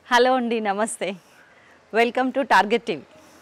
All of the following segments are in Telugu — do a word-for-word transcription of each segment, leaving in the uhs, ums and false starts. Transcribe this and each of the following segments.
హలో అండి, నమస్తే. Welcome to Target TV.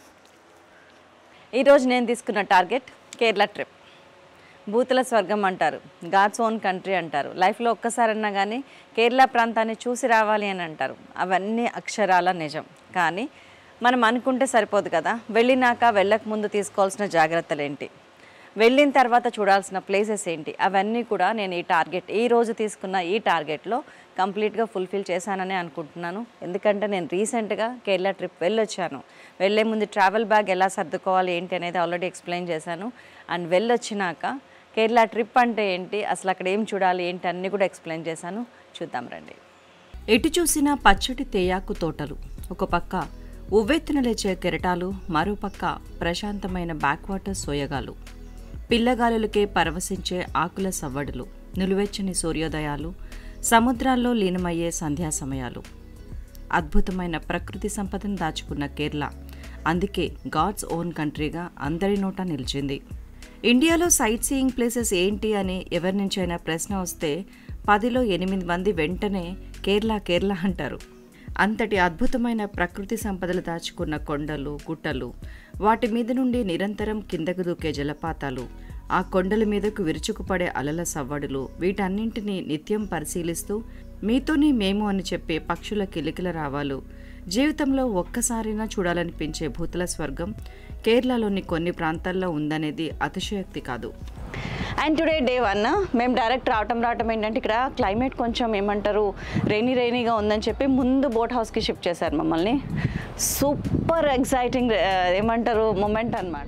ఈరోజు నేను తీసుకున్న టార్గెట్ కేరళ ట్రిప్. భూతల స్వర్గం అంటారు, గాడ్స్ ఓన్ కంట్రీ అంటారు. లైఫ్లో ఒక్కసారన్నా కానీ కేరళ ప్రాంతాన్ని చూసి రావాలి అని అంటారు. అవన్నీ అక్షరాల నిజం. కానీ మనం అనుకుంటే సరిపోదు కదా, వెళ్ళినాక వెళ్ళక ముందు తీసుకోవాల్సిన జాగ్రత్తలు ఏంటి, వెళ్ళిన తర్వాత చూడాల్సిన ప్లేసెస్ ఏంటి, అవన్నీ కూడా నేను ఈ టార్గెట్ ఈ రోజు తీసుకున్న ఈ టార్గెట్లో కంప్లీట్గా ఫుల్ఫిల్ చేశానని అనుకుంటున్నాను. ఎందుకంటే నేను రీసెంట్గా కేరళ ట్రిప్ వెళ్ళొచ్చాను. వెళ్ళే ముందు ట్రావెల్ బ్యాగ్ ఎలా సర్దుకోవాలి ఏంటి అనేది ఆల్రెడీ ఎక్స్ప్లెయిన్ చేశాను. అండ్ వెళ్ళొచ్చినాక కేరళ ట్రిప్ అంటే ఏంటి, అసలు అక్కడ ఏం చూడాలి ఏంటి అన్నీ కూడా ఎక్స్ప్లెయిన్ చేశాను. చూద్దాం రండి. ఎటు చూసినా పచ్చటి తేయాకు తోటలు, ఒక పక్క ఉవ్వెత్తున లేచే కెరటాలు, మరోపక్క ప్రశాంతమైన బ్యాక్ వాటర్ సోయగాలు, పిల్లగాలులకే పరవశించే ఆకుల సవ్వడులు, నిలువెచ్చని సూర్యోదయాలు, సముద్రాల్లో లీనమయ్యే సంధ్యా సమయాలు. అద్భుతమైన ప్రకృతి సంపదను దాచుకున్న కేరళ అందుకే గాడ్స్ ఓన్ కంట్రీగా అందరి నోట నిలిచింది. ఇండియాలో సైట్ సీయింగ్ ప్లేసెస్ ఏంటి అని ఎవరి నుంచైనా ప్రశ్న వస్తే పదిలో ఎనిమిది మంది వెంటనే కేరళ కేరళ అంటారు. అంతటి అద్భుతమైన ప్రకృతి సంపదలు దాచుకున్న కొండలు, గుట్టలు, వాటి మీద నుండి నిరంతరం కిందకు దూకే జలపాతాలు, ఆ కొండల మీదకు విరుచుకుపడే అలల సవ్వడులు, వీటన్నింటినీ నిత్యం పరిశీలిస్తూ మీతోని మేము అని చెప్పే పక్షుల కిలికిల రావాలు, జీవితంలో ఒక్కసారైనా చూడాలనిపించే భూతల స్వర్గం కేరళలోని కొన్ని ప్రాంతాల్లో ఉందనేది అతిశయోక్తి కాదు. అండ్ టుడే డే వన్ మేము డైరెక్ట్ రావటం రావటం ఏంటంటే ఇక్కడ క్లైమేట్ కొంచెం ఏమంటారు రెయినీ రెయినీగా ఉందని చెప్పి ముందు బోట్ హౌస్కి షిఫ్ట్ చేశారు మమ్మల్ని. సూపర్ ఎక్సైటింగ్ ఏమంటారు మూమెంట్ అన్నమాట.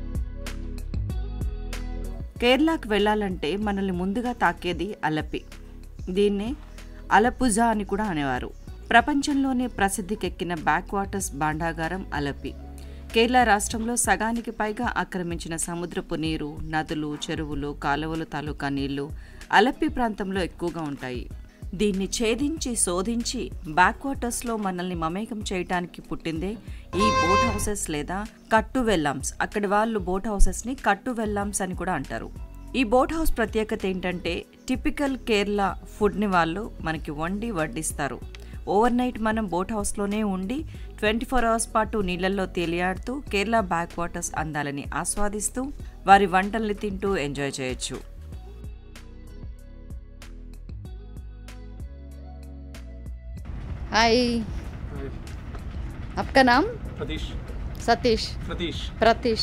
కేరళకు వెళ్ళాలంటే మనల్ని ముందుగా తాకేది అలపి. దీన్నే అలపుజా అని కూడా అనేవారు. ప్రపంచంలోనే ప్రసిద్ధికెక్కిన బ్యాక్ వాటర్స్ భాండాగారం అలపి. కేరళ రాష్ట్రంలో సగానికి పైగా ఆక్రమించిన సముద్రపు నీరు, నదులు, చెరువులు, కాలువలు తాలూకా నీళ్లు అలపి ప్రాంతంలో ఎక్కువగా ఉంటాయి. దీన్ని ఛేదించి శోధించి బ్యాక్ వాటర్స్లో మనల్ని మమేకం చేయటానికి పుట్టిందే ఈ బోట్ హౌసెస్ లేదా కట్టు వెల్లామ్స్. అక్కడి వాళ్ళు బోట్ హౌసెస్ని కట్టు వెల్లామ్స్ అని కూడా అంటారు. ఈ బోట్ హౌస్ ప్రత్యేకత ఏంటంటే టిపికల్ కేరళ ఫుడ్ని వాళ్ళు మనకి వండి వడ్డిస్తారు. ఓవర్ నైట్ మనం బోట్ హౌస్లోనే ఉండి ట్వంటీ ఫోర్ అవర్స్ పాటు నీళ్లలో తేలియాడుతూ కేరళ బ్యాక్ వాటర్స్ అందాలని ఆస్వాదిస్తూ వారి వంటల్ని తింటూ ఎంజాయ్ చేయొచ్చు. हाय, आपका नाम? प्रतीश. सतीश. प्रतीश. प्रतीश.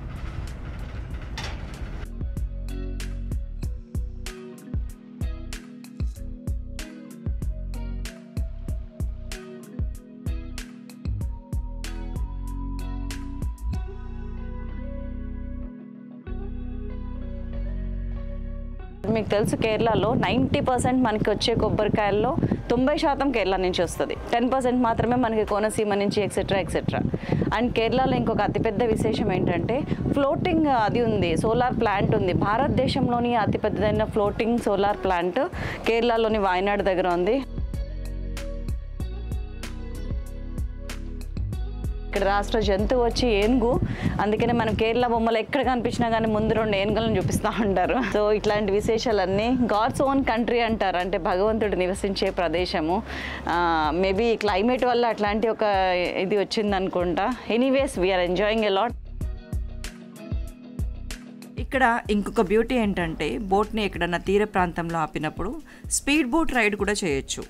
మీకు తెలుసు కేరళలో నైంటీ పర్సెంట్ మనకి వచ్చే కొబ్బరికాయల్లో తొంభై శాతం కేరళ నుంచి వస్తుంది. టెన్ పర్సెంట్ మాత్రమే మనకి కోనసీమ నుంచి ఎక్సెట్రా ఎక్సెట్రా. అండ్ కేరళలో ఇంకొక అతిపెద్ద విశేషం ఏంటంటే ఫ్లోటింగ్ అది ఉంది, సోలార్ ప్లాంట్ ఉంది. భారతదేశంలోని అతిపెద్దదైన ఫ్లోటింగ్ సోలార్ ప్లాంట్ కేరళలోని వాయనాడ్ దగ్గర ఉంది. ఇక్కడ రాష్ట్ర జంతువు వచ్చి ఏనుగు. అందుకనే మనం కేరళ బొమ్మలు ఎక్కడ కనిపించినా కానీ ముందు రెండు ఏనుగులను చూపిస్తూ ఉంటారు. సో ఇట్లాంటి విశేషాలన్నీ గాడ్స్ ఓన్ కంట్రీ అంటారు, అంటే భగవంతుడు నివసించే ప్రదేశము. మేబీ క్లైమేట్ వల్ల అట్లాంటి ఒక ఇది వచ్చింది అనుకుంటా. Anyways we're enjoying a lot. ఇక్కడ ఇంకొక బ్యూటీ ఏంటంటే బోట్ని ఎక్కడన్నా తీర ప్రాంతంలో ఆపినప్పుడు స్పీడ్ బోట్ రైడ్ కూడా చేయొచ్చు.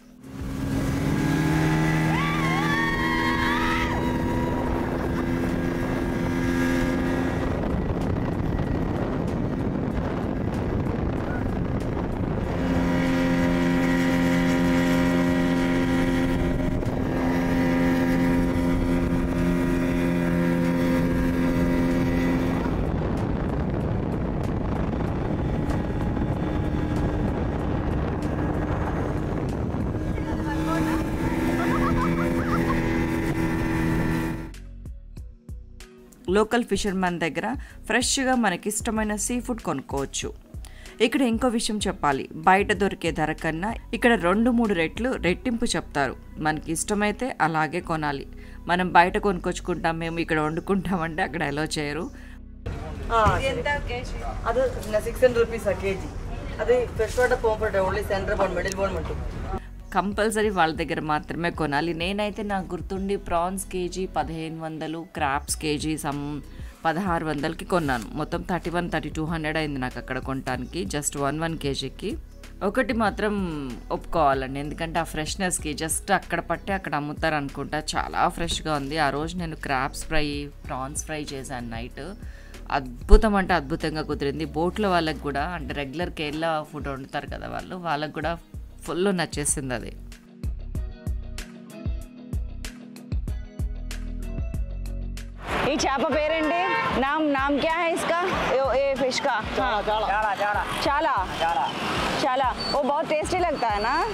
లోకల్ ఫిషర్మెన్ దగ్గర ఫ్రెష్గా మనకిష్టమైన సీ ఫుడ్ కొనుక్కోవచ్చు. ఇక్కడ ఇంకో విషయం చెప్పాలి, బయట దొరికే ధర కన్నా ఇక్కడ రెండు మూడు రెట్లు రెట్టింపు చెప్తారు. మనకి ఇష్టమైతే అలాగే కొనాలి. మనం బయట కొనుక్కొచ్చుకుంటాం, మేము ఇక్కడ వండుకుంటామంటే అక్కడ ఎలా చేయరు. ಅದು ಸಿಕ್ಸ್ ಹಂಡ್ರೆಡ್ ರುಪೀಸ್ ಕೆಜಿ. ಅದು fresh water pomfret only centre bone middle bone ಮಟ್ಟು కంపల్సరీ వాళ్ళ దగ్గర మాత్రమే కొనాలి. నేనైతే నాకు గుర్తుండి ప్రాన్స్ కేజీ పదిహేను వందలు, క్రాప్స్ కేజీ సమ్ పదహారు వందలకి కొన్నాను. మొత్తం thirty one thirty two hundred అయింది నాకు అక్కడ కొనడానికి, జస్ట్ వన్ వన్ కేజీకి. ఒకటి మాత్రం ఒప్పుకోవాలండి, ఎందుకంటే ఆ ఫ్రెష్నెస్కి జస్ట్ అక్కడ పట్టే అక్కడ అమ్ముతారు అనుకుంటా, చాలా ఫ్రెష్గా ఉంది. ఆ రోజు నేను క్రాప్స్ ఫ్రై, ప్రాన్స్ ఫ్రై చేశాను నైట్. అద్భుతం అంటే అద్భుతంగా కుదిరింది. బోట్ల వాళ్ళకి కూడా, అంటే రెగ్యులర్ కేరళ ఫుడ్ వండుతారు కదా వాళ్ళు, వాళ్ళకి కూడా ఫుల్ నచ్చేసింది అది. ఈ చేప పేరేంటి? నామ్ నామ్ క్యా హై ఇస్కా? ఏ ఫిష్ కా? चाला चाला చాలా चाला చాలా वो बहुत टेस्टी लगता है ना?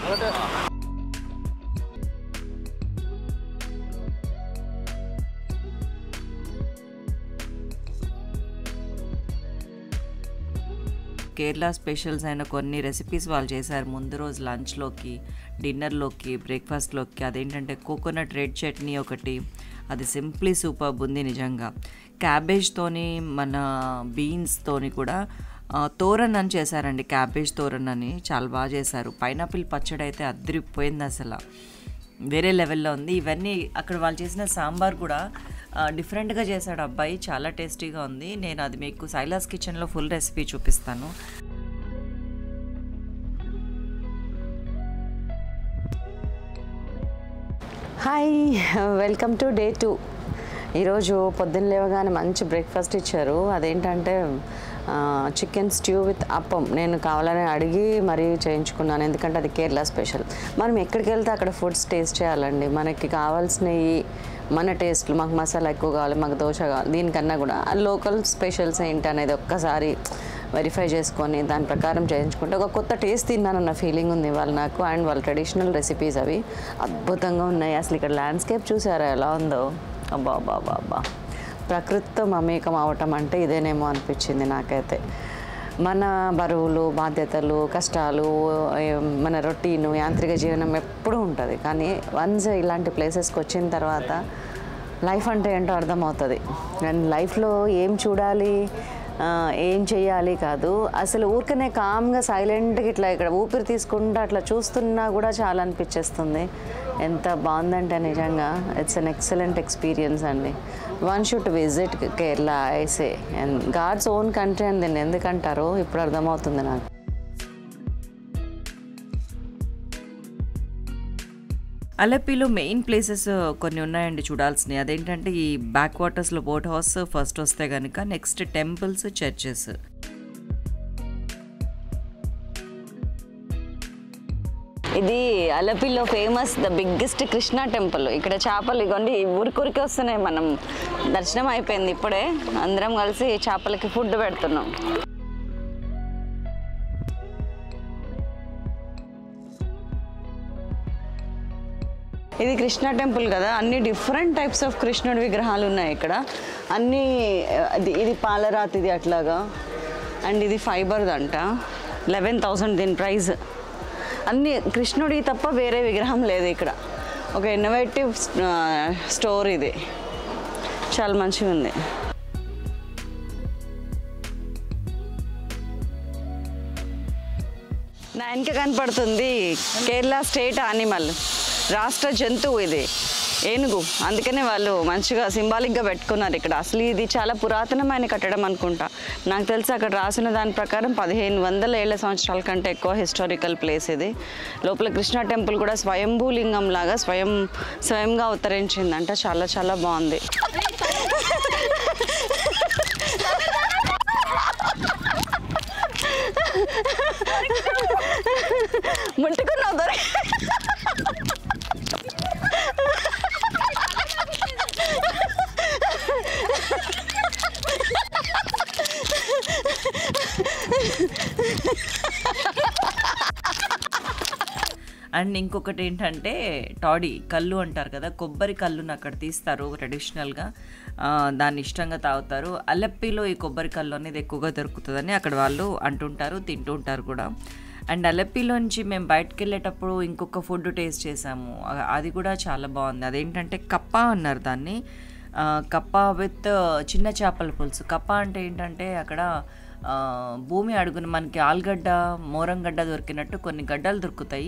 కేరళ స్పెషల్స్ అయిన కొన్ని రెసిపీస్ వాళ్ళు చేశారు ముందు రోజు లంచ్లోకి, డిన్నర్లోకి, బ్రేక్ఫాస్ట్లోకి. అదేంటంటే కోకోనట్ రెడ్ చట్నీ ఒకటి, అది సింప్లీ సూపర్బ్ ఉంది నిజంగా. క్యాబేజ్తోని, మన బీన్స్తోని కూడా తోరన్ అని చేశారండి, క్యాబేజ్ తోరన్ అని, చాలా బాగా చేశారు. పైనాపిల్ పచ్చడి అయితే అదిరిపోయింది, అసలు వేరే లెవెల్లో ఉంది. ఇవన్నీ అక్కడ వాళ్ళు చేసిన సాంబార్ కూడా డిఫరెంట్గా చేశాడు అబ్బాయి, చాలా టేస్టీగా ఉంది. నేను అది మీకు సైలాస్ కిచెన్లో ఫుల్ రెసిపీ చూపిస్తాను. Hi, welcome to day two. ఈరోజు పొద్దున్న లేవగానే మంచి బ్రేక్ఫాస్ట్ ఇచ్చారు. అదేంటంటే చికెన్ స్ట్యూ విత్ అప్పం. నేను కావాలని అడిగి మరీ చేయించుకున్నాను, ఎందుకంటే అది కేరళ స్పెషల్. మనం ఎక్కడికి వెళ్తే అక్కడ ఫుడ్స్ టేస్ట్ చేయాలండి. మనకి కావాల్సినవి మన టేస్ట్లు, మాకు మసాలా ఎక్కువ కావాలి, మాకు దోశ కావాలి, దీనికన్నా కూడా లోకల్ స్పెషల్స్ ఏంటి అనేది ఒక్కసారి వెరిఫై చేసుకొని దాని ప్రకారం చేయించుకుంటే ఒక కొత్త టేస్ట్ తిన్నానన్న ఫీలింగ్ ఉంది వాళ్ళు నాకు. అండ్ వాళ్ళ ట్రెడిషనల్ రెసిపీస్ అవి అద్భుతంగా ఉన్నాయి. అసలు ఇక్కడ ల్యాండ్స్కేప్ చూసారా ఎలా ఉందో? అబ్బా అబ్బా అబ్బా అబ్బా, ప్రకృతితో మమేకం అవటం అంటే ఇదేనేమో అనిపించింది నాకైతే. మన బరువులు, బాధ్యతలు, కష్టాలు, మన రొటీను, యాంత్రిక జీవనం ఎప్పుడూ ఉంటుంది. కానీ వన్స్ ఇలాంటి ప్లేసెస్కి వచ్చిన తర్వాత లైఫ్ అంటే ఏంటో అర్థమవుతుంది. అండ్ లైఫ్లో ఏం చూడాలి, ఏం చెయ్యాలి కాదు, అసలు ఊరికనే కామ్గా సైలెంట్గా ఇట్లా ఇక్కడ ఊపిరి తీసుకుంటూ అట్లా చూస్తున్నా కూడా చాలా అనిపించేస్తుంది. ఎంత బాగుందంటే నిజంగా ఇట్స్ అన్ ఎక్సలెంట్ ఎక్స్పీరియన్స్ అండి. వన్ షుడ్ విజిట్ కేరళ ఐసే. అండ్ గాడ్స్ ఓన్ కంట్రీ అని దీన్ని ఎందుకంటారో ఇప్పుడు అర్థమవుతుంది నాకు. అలెప్పీలో మెయిన్ ప్లేసెస్ కొన్ని ఉన్నాయండి చూడాల్సినవి. అదేంటంటే ఈ బ్యాక్ వాటర్స్లో బోట్ హౌస్ ఫస్ట్ వస్తే కనుక, నెక్స్ట్ టెంపుల్స్, చర్చెస్. ఇది అలపిలో famous the biggest Krishna temple. ఇక్కడ చేపలు ఇగోండి ఊరికూరికి వస్తున్నాయి. మనం దర్శనం అయిపోయింది, ఇప్పుడే అందరం కలిసి చేపలకి ఫుడ్ పెడుతున్నాం. ఇది కృష్ణ టెంపుల్ కదా, అన్ని డిఫరెంట్ టైప్స్ ఆఫ్ కృష్ణుడి విగ్రహాలు ఉన్నాయి ఇక్కడ. అన్నీ ఇది పాలరాతిది అట్లాగా, అండ్ ఇది ఫైబర్ది అంట. లెవెన్ థౌసండ్ దీని ప్రైస్. అన్ని కృష్ణుడి తప్ప వేరే విగ్రహం లేదు ఇక్కడ. ఒక ఇన్నోవేటివ్ స్టోర్ ఇది, చాలా మంచిగా ఉంది. నా వెనక కనపడుతుంది కేరళ స్టేట్ యానిమల్, రాష్ట్ర జంతువు ఇది ఏనుగు. అందుకనే వాళ్ళు మంచిగా సింబాలిక్గా పెట్టుకున్నారు ఇక్కడ. అసలు ఇది చాలా పురాతనమైన కట్టడం అనుకుంటా. నాకు తెలిసి అక్కడ రాసిన దాని ప్రకారం పదిహేను వందల ఏళ్ల సంవత్సరాల కంటే ఎక్కువ హిస్టారికల్ ప్లేస్ ఇది. లోపల కృష్ణ టెంపుల్ కూడా స్వయంభూలింగం లాగా స్వయం స్వయంగా అవతరించిందంట. చాలా చాలా బాగుంది. ముట్టుకున్నావు దొరికి. అండ్ ఇంకొకటి ఏంటంటే టాడీ కళ్ళు అంటారు కదా, కొబ్బరి కళ్ళుని అక్కడ తీస్తారు ట్రెడిషనల్గా, దాన్ని ఇష్టంగా తాగుతారు. అలెప్పీలో ఈ కొబ్బరి కళ్ళు అనేది ఎక్కువగా దొరుకుతుందని అక్కడ వాళ్ళు అంటుంటారు, తింటూ ఉంటారు కూడా. అండ్ అలెప్పీలోంచి మేము బయటకు వెళ్ళేటప్పుడు ఇంకొక ఫుడ్ టేస్ట్ చేసాము, అది కూడా చాలా బాగుంది. అదేంటంటే కప్ప అన్నారు దాన్ని. కప్ప విత్ చిన్న చేపల పులుసు. కప్ప అంటే ఏంటంటే అక్కడ భూమి అడుగున మనకి ఆలుగడ్డ, మోరంగడ్డ దొరికినట్టు కొన్ని గడ్డలు దొరుకుతాయి.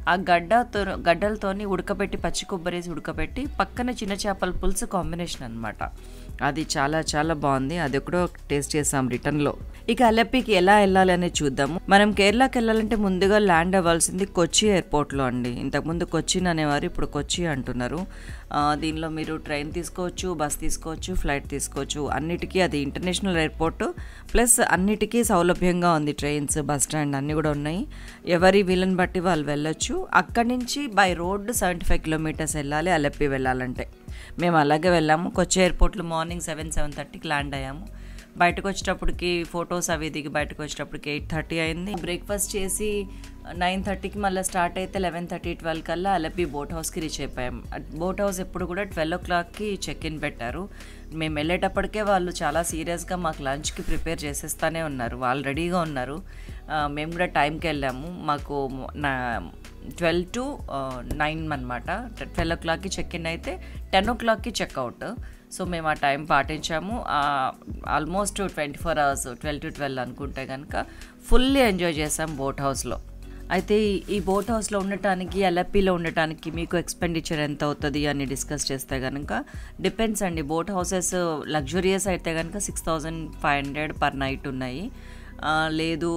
ఆ గడ్డతో గడ్డలతోని ఉడకబెట్టి పచ్చి కొబ్బరేసి ఉడకబెట్టి పక్కన చిన్న చేపల పులుసు కాంబినేషన్ అనమాట. అది చాలా చాలా బాగుంది. అది ఎక్కడో టేస్ట్ చేసాం రిటర్న్లో. ఇక అలెప్పీకి ఎలా వెళ్ళాలి అనేది చూద్దాము. మనం కేరళకి వెళ్ళాలంటే ముందుగా ల్యాండ్ అవ్వాల్సింది కొచ్చి ఎయిర్పోర్ట్లో అండి. ఇంతకుముందు కొచ్చిన్ అనేవారు, ఇప్పుడు కొచ్చి అంటున్నారు. దీనిలో మీరు ట్రైన్ తీసుకోవచ్చు, బస్ తీసుకోవచ్చు, ఫ్లైట్ తీసుకోవచ్చు. అన్నిటికీ అది ఇంటర్నేషనల్ ఎయిర్పోర్ట్ ప్లస్ అన్నిటికీ సౌలభ్యంగా ఉంది. ట్రైన్స్, బస్ స్టాండ్ అన్నీ కూడా ఉన్నాయి. ఎవరి వీళ్ళని బట్టి వాళ్ళు వెళ్ళొచ్చు. అక్కడి నుంచి by road seventy five kilometres వెళ్ళాలి అలెప్పీ వెళ్ళాలంటే. మేము అలాగే వెళ్ళాము. కొచ్చి ఎయిర్పోర్ట్లో మార్నింగ్ సెవెన్ సెవెన్ థర్టీకి ల్యాండ్ అయ్యాము. బయటకు వచ్చేటప్పటికి ఫొటోస్ అవి దిగి బయటకు వచ్చేటప్పటికి ఎయిట్ థర్టీ అయింది. బ్రేక్ఫాస్ట్ చేసి నైన్ థర్టీకి మళ్ళీ స్టార్ట్ అయితే లెవెన్ థర్టీ ట్వెల్వ్ కల్లా అలెప్పీ బోట్ హౌస్కి రీచ్ అయిపోయాం. బోట్ హౌస్ ఎప్పుడు కూడా ట్వెల్వ్ ఓ క్లాక్కి చెక్ ఇన్ పెట్టారు. మేము వెళ్ళేటప్పటికే వాళ్ళు చాలా సీరియస్గా మాకు లంచ్కి ప్రిపేర్ చేసేస్తూనే ఉన్నారు. వాళ్ళు రెడీగా ఉన్నారు. మేము కూడా టైంకి వెళ్ళాము. మాకు నా ట్వెల్వ్ టు నైన్ అనమాట. ట్వెల్వ్ ఓ క్లాక్కి చెక్ ఇన్ అయితే టెన్ ఓ క్లాక్కి చెక్అవుట్. సో మేము ఆ టైం పాటించాము. Almost twenty four hours twelve to twelve అనుకుంటే కనుక ఫుల్లీ ఎంజాయ్ చేసాం బోట్ హౌస్లో. అయితే ఈ బోట్ హౌస్లో ఉండటానికి, అలెప్పీలో ఉండటానికి మీకు ఎక్స్పెండిచర్ ఎంత అవుతుంది అని డిస్కస్ చేస్తే కనుక డిపెండ్స్ అండి. బోట్ హౌసెస్ లగ్జరియస్ అయితే కనుక six thousand five hundred per night ఉన్నాయి. లేదు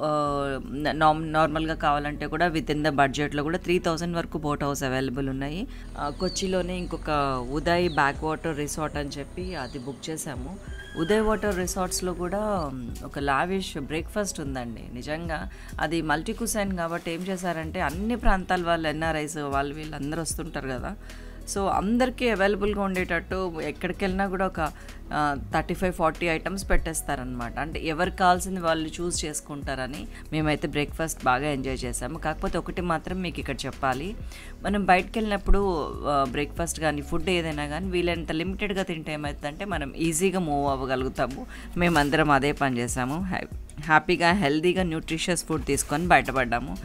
నామ్ నార్మల్గా కావాలంటే కూడా విత్ ఇన్ ద బడ్జెట్లో కూడా త్రీ థౌజండ్ వరకు బోట్ హౌస్ అవైలబుల్ ఉన్నాయి. కొచ్చిలోనే ఇంకొక ఉదయ్ బ్యాక్ వాటర్ రిసార్ట్ అని చెప్పి అది బుక్ చేసాము. ఉదయ్ వాటర్ రిసార్ట్స్లో కూడా ఒక లావిష్ బ్రేక్ఫాస్ట్ ఉందండి. నిజంగా అది మల్టీ కుసైన్ కాబట్టి ఏం చేశారంటే అన్ని ప్రాంతాల వాళ్ళు, ఎన్ఆర్ఐస్ వాళ్ళు వీళ్ళు అందరూ వస్తుంటారు కదా. సో అందరికీ అవైలబుల్గా ఉండేటట్టు ఎక్కడికి వెళ్ళినా కూడా ఒక థర్టీ ఫైవ్ ఫార్టీ ఐటమ్స్ పెట్టేస్తారనమాట. అంటే ఎవరికి కావాల్సింది వాళ్ళు చూస్ చేసుకుంటారని మేమైతే బ్రేక్ఫాస్ట్ బాగా ఎంజాయ్ చేసాము. కాకపోతే ఒకటి మాత్రం మీకు ఇక్కడ చెప్పాలి, మనం బయటకు వెళ్ళినప్పుడు బ్రేక్ఫాస్ట్ కానీ ఫుడ్ ఏదైనా కానీ వీళ్ళంత లిమిటెడ్గా తింటే ఏమవుతుందంటే మనం ఈజీగా మూవ్ అవ్వగలుగుతాము. మేమందరం అదే పని చేసాము. హ్యాపీగా హెల్తీగా న్యూట్రిషియస్ ఫుడ్ తీసుకొని బయటపడ్డాము.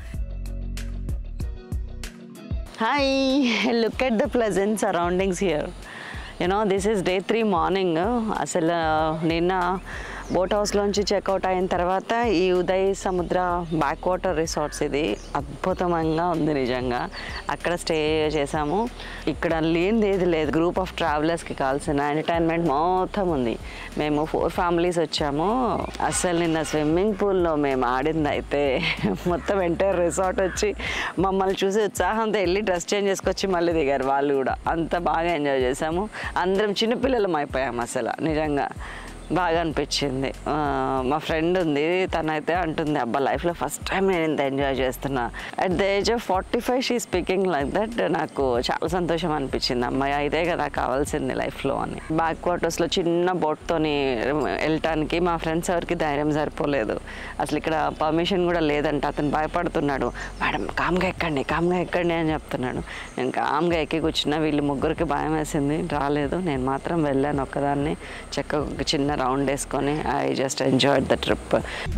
Hi, look at the pleasant surroundings here. You know, this is day three morning. అసలు నిన్న బోట్ హౌస్లోంచి చెక్అవుట్ అయిన తర్వాత ఈ ఉదయ్ సముద్ర బ్యాక్ వాటర్ రిసార్ట్స్ ఇది అద్భుతంగా ఉంది నిజంగా. అక్కడ స్టే చేసాము. ఇక్కడ లేనిది ఏది లేదు. గ్రూప్ ఆఫ్ ట్రావెలర్స్కి కావాల్సిన ఎంటర్టైన్మెంట్ మొత్తం ఉంది. మేము ఫోర్ ఫ్యామిలీస్ వచ్చాము. అసలు నిన్న స్విమ్మింగ్ పూల్లో మేము ఆడింది అయితే మొత్తం ఎంటైర్ రిసార్ట్ వచ్చి మమ్మల్ని చూసి ఉత్సాహంతో వెళ్ళి డ్రెస్ చేంజ్ చేసుకొచ్చి మళ్ళీ దిగారు వాళ్ళు కూడా. అంత బాగా ఎంజాయ్ చేసాము. అందరం చిన్నపిల్లలం అయిపోయాము. అసలు నిజంగా బాగా అనిపించింది. మా ఫ్రెండ్ ఉంది, తనైతే అంటుంది అబ్బా లైఫ్లో ఫస్ట్ టైం నేను ఇంత ఎంజాయ్ చేస్తున్నా. At the age of forty five she speaking like that. నాకు చాలా సంతోషం అనిపించింది. అమ్మాయి ఇదే కదా కావాల్సింది లైఫ్లో అని. బ్యాక్ వాటర్స్లో చిన్న బోట్తోని వెళ్ళటానికి మా ఫ్రెండ్స్ ఎవరికి ధైర్యం సరిపోలేదు. అసలు ఇక్కడ పర్మిషన్ కూడా లేదంట. అతను భయపడుతున్నాడు. మేడం కామ్గా ఎక్కండి, కామ్గా ఎక్కండి అని చెప్తున్నాడు. నేను కామ్గా ఎక్కి కూర్చున్నా. వీళ్ళు ముగ్గురికి భయం వేసింది, రాలేదు. నేను మాత్రం వెళ్ళాను ఒక్కదాన్ని. చక్కగా ఒక చిన్న రౌండ్ వేసుకొని I just enjoyed the trip.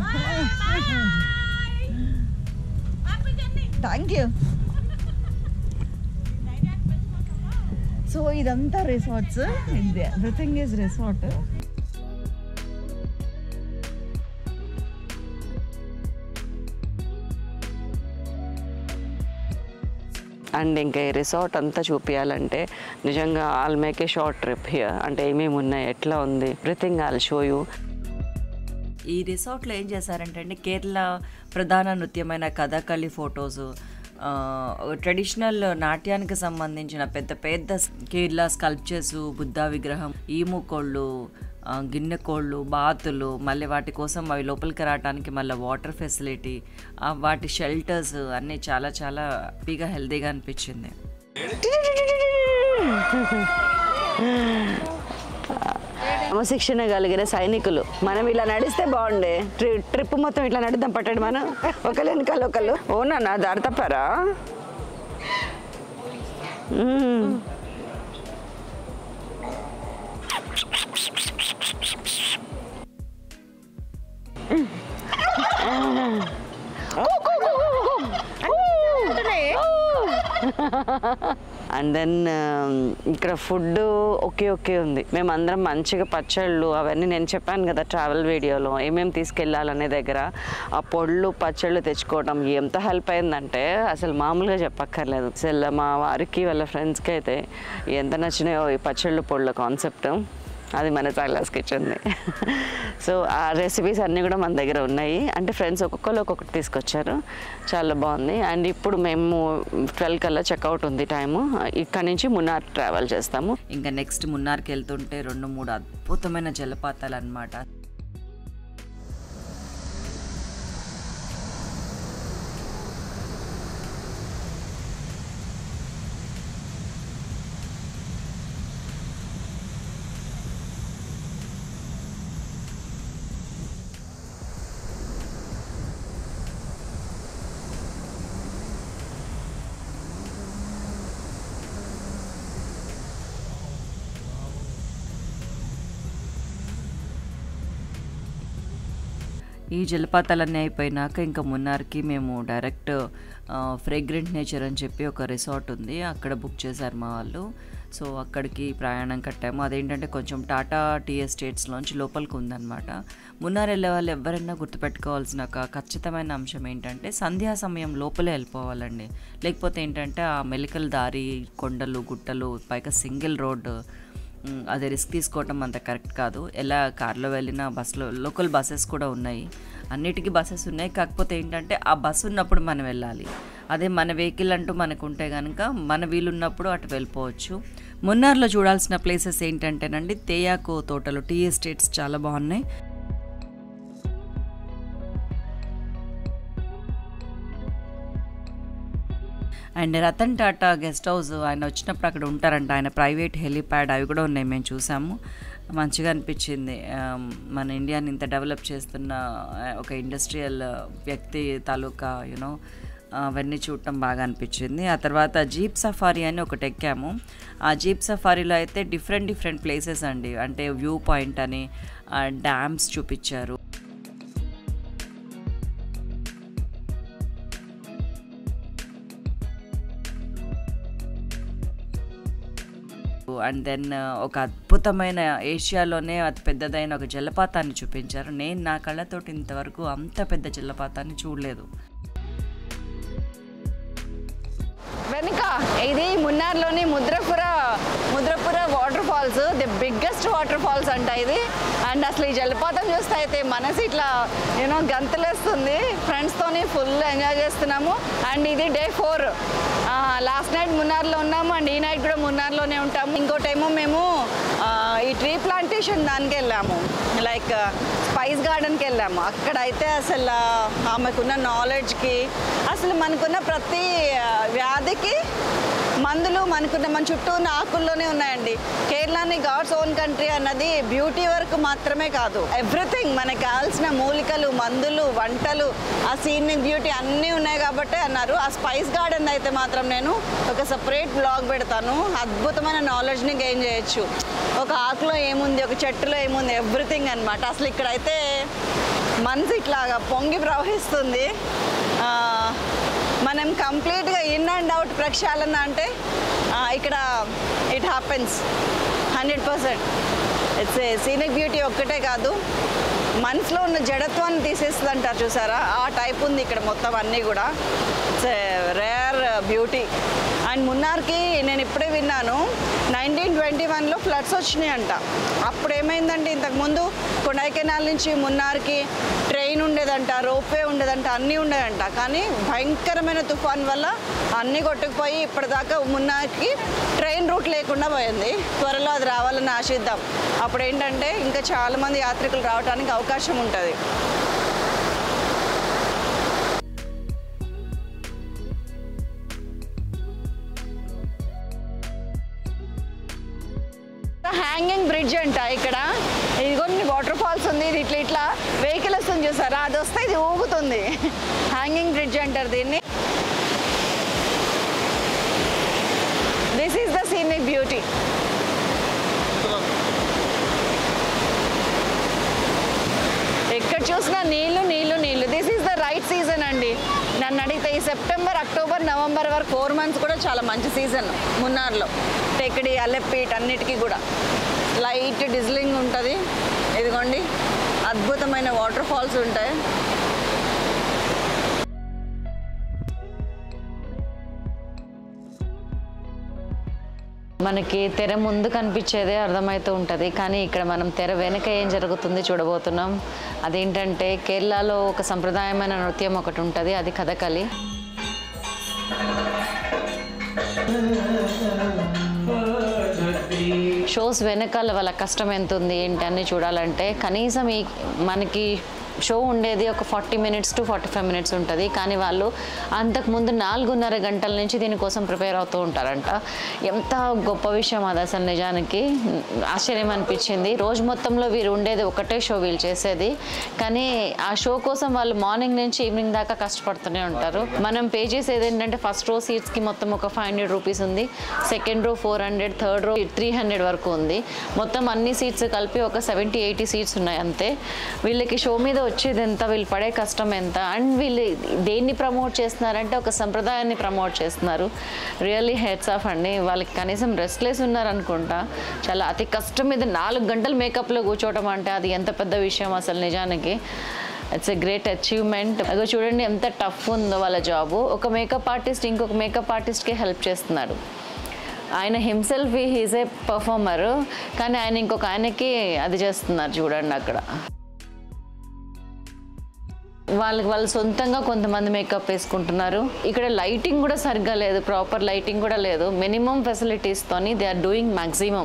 Thank you. So ఇదంతా resorts, everything is resort. And ఇంకా ఈ రిసార్ట్ అంతా చూపించాలంటే నిజంగా all make a short trip here. అంటే ఏమేమి ఉన్నాయి, ఎట్లా ఉంది, ఎవ్రీథింగ్ ఐల్ షో యూ. ఈ రిసార్ట్లో ఏం చేశారంటే అండి, కేరళ ప్రధాన నృత్యమైన కథకళి ఫొటోసు, ట్రెడిషనల్ నాట్యానికి సంబంధించిన పెద్ద పెద్ద కేరళ స్కల్ప్చర్స్, బుద్ధ విగ్రహం, ఈము కోళ్ళు, గిన్నె కోళ్ళు, బాతులు, మళ్ళీ వాటి కోసం అవి లోపలికి రావడానికి మళ్ళీ వాటర్ ఫెసిలిటీ, వాటి షెల్టర్స్ అన్నీ చాలా చాలా హ్యాపీగా హెల్తీగా అనిపించింది. క్రమశిక్షణ కలిగిన సైనికులు. మనం ఇలా నడిస్తే బాగుండే. ట్రి ట్రిప్ మొత్తం ఇట్లా నడుద్దాం పట్టండి మనం, ఒకళ్ళు వెనకాల ఒకళ్ళు. ఓనా నా దారి తప్పారా? అండ్ దెన్ ఇక్కడ ఫుడ్ ఓకే ఓకే ఉంది. మేమందరం మంచిగా పచ్చళ్ళు అవన్నీ నేను చెప్పాను కదా ట్రావెల్ వీడియోలో ఏమేమి తీసుకెళ్ళాలనే దగ్గర ఆ పొళ్ళు పచ్చళ్ళు తెచ్చుకోవడం ఎంత హెల్ప్ అయిందంటే అసలు మామూలుగా చెప్పక్కర్లేదు. అసలు మా వారికి వాళ్ళ ఫ్రెండ్స్కి అయితే ఎంత నచ్చినాయో ఈ పచ్చళ్ళు పొళ్ళ కాన్సెప్ట్. అది మన చాలాస్ కిచెన్ది. సో ఆ రెసిపీస్ అన్నీ కూడా మన దగ్గర ఉన్నాయి. అంటే ఫ్రెండ్స్ ఒక్కొక్కరు ఒక్కొక్కటి తీసుకొచ్చారు, చాలా బాగుంది. అండ్ ఇప్పుడు మేము ట్వెల్వ్ కల్లా చెక్అవుట్ ఉంది టైము. ఇక్కడ నుంచి మున్నార్ ట్రావెల్ చేస్తాము. ఇంకా నెక్స్ట్ మున్నార్కి వెళ్తుంటే రెండు మూడు అద్భుతమైన జలపాతాలు అన్నమాట. ఈ జలపాతాలన్నీ అయిపోయినాక ఇంకా మున్నార్కి మేము డైరెక్ట్ ఫ్రేగ్రెంట్ నేచర్ అని చెప్పి ఒక రిసార్ట్ ఉంది, అక్కడ బుక్ చేశారు మా వాళ్ళు. సో అక్కడికి ప్రయాణం కట్టాము. అదేంటంటే కొంచెం టాటా టీ ఎస్టేట్స్లోంచి లోపలికి ఉందన్నమాట. మున్నార్ వెళ్ళే వాళ్ళు ఎవరైనా గుర్తుపెట్టుకోవాల్సిన ఒక ఖచ్చితమైన అంశం ఏంటంటే సంధ్యా సమయం లోపలే వెళ్ళిపోవాలండి. లేకపోతే ఏంటంటే ఆ మెలికల దారి, కొండలు గుట్టలు, పైగా సింగిల్ రోడ్, అదే రిస్క్ తీసుకోవటం అంత కరెక్ట్ కాదు. ఎలా కార్లో వెళ్ళినా బస్సులో లోకల్ బస్సెస్ కూడా ఉన్నాయి, అన్నిటికీ బస్సెస్ ఉన్నాయి. కాకపోతే ఏంటంటే ఆ బస్సు ఉన్నప్పుడు మనం వెళ్ళాలి. అదే మన వెహికల్ అంటూ మనకు ఉంటే కనుక మన వీలున్నప్పుడు అటు వెళ్ళిపోవచ్చు. మున్నార్లో చూడాల్సిన ప్లేసెస్ ఏంటంటేనండి తేయాకు తోటలు, టీ ఎస్టేట్స్ చాలా బాగున్నాయి. And Ratan Tata guest house ఆయన వచ్చినప్పుడు అక్కడ ఉంటారంట, ఆయన ప్రైవేట్ హెలిప్యాడ్ అవి కూడా ఉన్నాయి, మేము చూసాము. మంచిగా అనిపించింది. మన ఇండియాని ఇంత డెవలప్ చేస్తున్న ఒక ఇండస్ట్రియల్ వ్యక్తి తాలూకా యూనో అవన్నీ చూడటం బాగా అనిపించింది. ఆ తర్వాత జీప్ సఫారీ అని ఒకటి ఎక్కాము. ఆ జీప్ సఫారీలో అయితే డిఫరెంట్ డిఫరెంట్ ప్లేసెస్ అండి, అంటే వ్యూ పాయింట్ అని డ్యామ్స్ చూపించారు. అండ్ దెన్ ఒక అద్భుతమైన ఏషియాలోనే అతి పెద్దదైన ఒక జలపాతాన్ని చూపించారు. నేను నా కళ్ళతోటి ఇంతవరకు అంత పెద్ద జలపాతాన్ని చూడలేదు. వెనుక ఇది మున్నార్లోని ముద్రపుర ముద్రపుర water falls, the biggest water falls అంట ఇది. అండ్ అసలు ఈ జలపాతం చూస్తే అయితే మనసు ఇట్లా యూనో గంతులేస్తుంది. ఫ్రెండ్స్తోని ఫుల్ ఎంజాయ్ చేస్తున్నాము. అండ్ ఇది డే ఫోర్. లాస్ట్ నైట్ మున్నార్లో ఉన్నాము అండ్ ఈ నైట్ కూడా మున్నార్లోనే ఉంటాము. ఇంకోటేమో మేము ఈ ట్రీ ప్లాంటేషన్ దానికి వెళ్ళాము, లైక్ స్పైస్ గార్డెన్కి వెళ్ళాము. అక్కడైతే అసలు ఆమెకున్న నాలెడ్జ్కి, అసలు మనకున్న ప్రతి వ్యాధికి మందులు మనకున్న మన చుట్టూ ఉన్న ఆకుల్లోనే ఉన్నాయండి. కేరళని గాడ్స్ ఓన్ కంట్రీ అన్నది బ్యూటీ వరకు మాత్రమే కాదు, ఎవ్రీథింగ్ మనకు కావాల్సిన మూలికలు, మందులు, వంటలు, ఆ సీనిక్ బ్యూటీ అన్నీ ఉన్నాయి కాబట్టి అన్నారు. ఆ స్పైస్ గార్డెన్ అయితే మాత్రం నేను ఒక సపరేట్ బ్లాగ్ పెడతాను. అద్భుతమైన నాలెడ్జ్ని గెయిన్ చేయొచ్చు. ఒక ఆకులో ఏముంది, ఒక చెట్టులో ఏముంది, ఎవ్రీథింగ్ అనమాట. అసలు ఇక్కడైతే మనసు ఇట్లాగా పొంగి ప్రవహిస్తుంది. మనం కంప్లీట్గా ఇన్ అండ్ అవుట్ ప్రక్షాళన అంటే ఇక్కడ it happens hundred percent. It's a scenic beauty ఒక్కటే కాదు, మనసులో ఉన్న జడత్వాన్ని తీసేస్తుంది అంటారు చూసారా, ఆ టైప్ ఉంది ఇక్కడ మొత్తం అన్నీ కూడా. It's a rare beauty. And మున్నార్కి నేను ఇప్పుడే విన్నాను, నైన్టీన్ ట్వంటీ వన్లో ఫ్లడ్స్ వచ్చినాయి అంట. అప్పుడు ఏమైందంటే ఇంతకుముందు కొడైకెనాల్ నుంచి మున్నార్కి ట్రైన్ ఉండేదంట, రోప్వే ఉండేదంట, అన్నీ ఉండేదంట. కానీ భయంకరమైన తుఫాన్ వల్ల అన్నీ కొట్టుకుపోయి ఇప్పటిదాకా మున్నార్కి ట్రైన్ రూట్ లేకుండా పోయింది. త్వరలో అది రావాలని ఆశిద్దాం. అప్పుడు ఏంటంటే ఇంకా చాలామంది యాత్రికులు రావడానికి అవకాశం ఉంటుంది. హ్యాంగింగ్ బ్రిడ్జ్ అంట ఇక్కడ. ఇది కొన్ని వాటర్ ఫాల్స్ ఉంది, ఇది ఇట్లా ఇట్లా వెహికల్ వస్తుంది చూసారా, అది వస్తే ఇది ఊగుతుంది. హ్యాంగింగ్ బ్రిడ్జ్ అంటారు దీన్ని. This is the scenic beauty. ఎక్కడ చూసినా నీళ్లు నీళ్లు నీళ్లు. This is the right season అండి. నన్ను అడిగితే ఈ సెప్టెంబర్ అక్టోబర్ నవంబర్ వరకు ఫోర్ మంత్స్ కూడా చాలా మంచి సీజన్ మున్నార్లో. టెక్కడి అల్లెప్పీట్ అన్నిటికీ కూడా లైట్ డిజ్లింగ్ ఉంటుంది. ఇదిగోండి అద్భుతమైన వాటర్ ఫాల్స్ ఉంటాయి. మనకి తెర ముందు కనిపించేదే అర్థమవుతూ ఉంటుంది, కానీ ఇక్కడ మనం తెర వెనుక ఏం జరుగుతుంది చూడబోతున్నాం. అదేంటంటే కేరళలో ఒక సంప్రదాయమైన నృత్యం ఒకటి ఉంటుంది, అది కథకళి. షోస్ వెనకాల వాళ్ళ కష్టం ఎంత ఉంది ఏంటి అని చూడాలంటే కనీసం ఈ మనకి షో ఉండేది ఒక forty minutes to forty five minutes ఉంటుంది, కానీ వాళ్ళు అంతకుముందు నాలుగున్నర గంటల నుంచి దీనికోసం ప్రిపేర్ అవుతూ ఉంటారంట. ఎంత గొప్ప విషయం అది అసలు, నిజానికి ఆశ్చర్యం అనిపించింది. రోజు మొత్తంలో వీరు ఉండేది ఒకటే షో వీళ్ళు చేసేది, కానీ ఆ షో కోసం వాళ్ళు మార్నింగ్ నుంచి ఈవినింగ్ దాకా కష్టపడుతూనే ఉంటారు. మనం పే చేసేది ఏంటంటే ఫస్ట్ రో సీట్స్కి మొత్తం ఒక ఫైవ్ హండ్రెడ్ రూపీస్ ఉంది, second row four hundred third row three hundred వరకు ఉంది. మొత్తం అన్ని సీట్స్ కలిపి ఒక సెవెంటీ ఎయిటీ సీట్స్ ఉన్నాయి అంతే. వీళ్ళకి షో మీద వచ్చేది ఎంత, వీళ్ళు పడే కష్టం ఎంత, అండ్ వీళ్ళు దేన్ని ప్రమోట్ చేస్తున్నారంటే ఒక సంప్రదాయాన్ని ప్రమోట్ చేస్తున్నారు. రియల్లీ హెడ్స్ ఆఫ్ అండి. వాళ్ళకి కనీసం రెస్ట్లెస్ ఉన్నారనుకుంటా. చాలా అతి కష్టం మీద నాలుగు గంటలు మేకప్లో కూర్చోవడం అంటే అది ఎంత పెద్ద విషయం అసలు, నిజానికి ఇట్స్ ఎ గ్రేట్ అచీవ్మెంట్. అదో చూడండి ఎంత టఫ్ ఉందో వాళ్ళ జాబు. ఒక మేకప్ ఆర్టిస్ట్ ఇంకొక మేకప్ ఆర్టిస్ట్కి హెల్ప్ చేస్తున్నాడు. ఆయన హిమ్సెల్ఫ్ హీజ్ ఏ పర్ఫార్మర్, కానీ ఆయన ఇంకొక ఆయనకి అది చేస్తున్నారు చూడండి అక్కడ. వాళ్ళకి వాళ్ళు సొంతంగా కొంతమంది మేకప్ వేసుకుంటున్నారు. ఇక్కడ లైటింగ్ కూడా సరిగ్గా లేదు, ప్రాపర్ లైటింగ్ కూడా లేదు. మినిమం ఫెసిలిటీస్తోని దే ఆర్ డూయింగ్ మ్యాక్సిమం.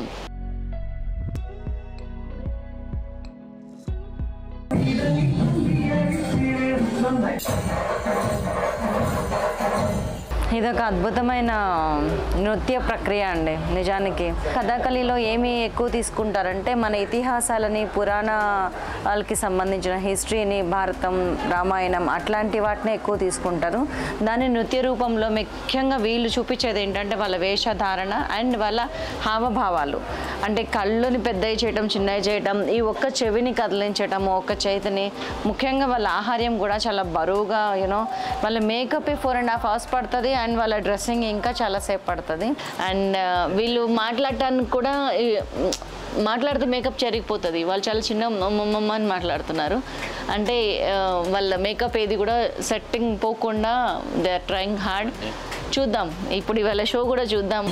ఇదొక అద్భుతమైన నృత్య ప్రక్రియ అండి నిజానికి. కథాకళిలో ఏమి ఎక్కువ తీసుకుంటారంటే మన ఇతిహాసాలని, పురాణాలకి సంబంధించిన హిస్టరీని, భారతం, రామాయణం అట్లాంటి వాటిని ఎక్కువ తీసుకుంటారు. దాని నృత్య రూపంలో ముఖ్యంగా వీళ్ళు చూపించేది ఏంటంటే వాళ్ళ వేషధారణ అండ్ వాళ్ళ హావభావాలు. అంటే కళ్ళుని పెద్దవి చేయటం, చిన్నవి చేయటం, ఈ ఒక్క చెవిని కదిలించటము, ఒక్క చేతిని, ముఖ్యంగా వాళ్ళ ఆహార్యం కూడా చాలా బరువుగా, యూనో వాళ్ళ makeup four and half hours పడుతుంది అండ్ వాళ్ళ డ్రెస్సింగ్ ఇంకా చాలాసేపు పడుతుంది. అండ్ వీళ్ళు మాట్లాడటానికి కూడా మాట్లాడితే మేకప్ చెరిగిపోతుంది. వాళ్ళు చాలా చిన్న మమ్మ అని మాట్లాడుతున్నారు. అంటే వాళ్ళ మేకప్ ఏది కూడా సెట్టింగ్ పోకుండా దే ఆర్ ట్రయింగ్ హార్డ్. చూద్దాం ఇప్పుడు ఇవాళ షో కూడా చూద్దాం.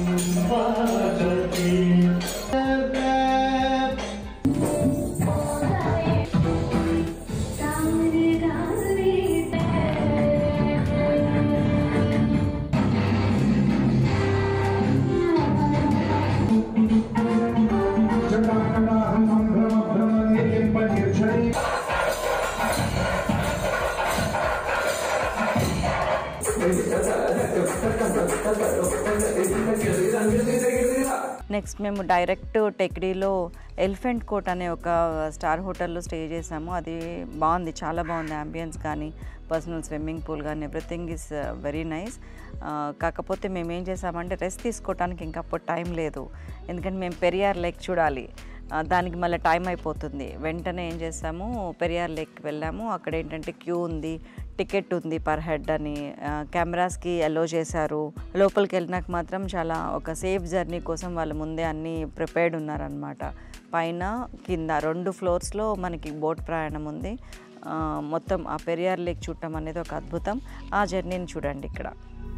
నెక్స్ట్ మేము డైరెక్ట్ టెక్డీలో ఎలిఫెంట్ కోట్ అనే ఒక స్టార్ హోటల్లో స్టే చేసాము. అది బాగుంది, చాలా బాగుంది. అంబియన్స్ కానీ, పర్సనల్ స్విమ్మింగ్ పూల్ కానీ, ఎవ్రీథింగ్ ఈజ్ వెరీ నైస్. కాకపోతే మేము ఏం చేసామంటే రెస్ట్ తీసుకోవడానికి ఇంకా అప్పుడు టైం లేదు, ఎందుకంటే మేము పెరియార్ లేక్ చూడాలి, దానికి మళ్ళీ టైం అయిపోతుంది. వెంటనే ఏం చేసాము, పెరియార్ లేక్కి వెళ్ళాము. అక్కడ ఏంటంటే క్యూ ఉంది, టికెట్ ఉంది పర్ హెడ్ అని, కెమెరాస్కి అలో చేశారు. లోపలికి వెళ్ళినాక మాత్రం చాలా ఒక సేఫ్ జర్నీ కోసం వాళ్ళు ముందే అన్నీ ప్రిపేర్డ్ ఉన్నారనమాట. పైన కింద రెండు ఫ్లోర్స్లో మనకి బోట్ ప్రయాణం ఉంది. మొత్తం ఆ పెరియార్ లేక్ చూడటం అనేది ఒక అద్భుతం. ఆ జర్నీని చూడండి ఇక్కడ.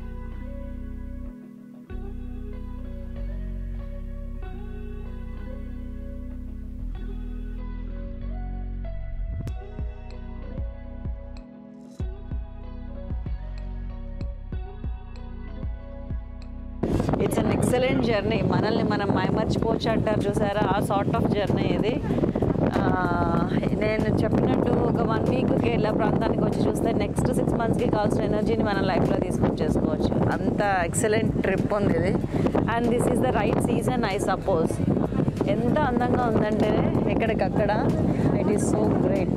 It's an excellent journey. మనల్ని మనం మైమర్చిపోవచ్చు అంటారు చూసారా, ఆ సార్ట్ ఆఫ్ జర్నీ ఇది. నేను చెప్పినట్టు ఒక వన్ వీక్ కేరళ ప్రాంతానికి వచ్చి చూస్తే నెక్స్ట్ సిక్స్ మంత్స్కి కావాల్సిన ఎనర్జీని మన లైఫ్లో తీసుకొని చేసుకోవచ్చు. అంత ఎక్సలెంట్ ట్రిప్ ఉంది ఇది. And this is the right season I suppose. ఎంత అందంగా ఉందంటే ఎక్కడికక్కడ, ఇట్ ఈస్ సో గ్రేట్.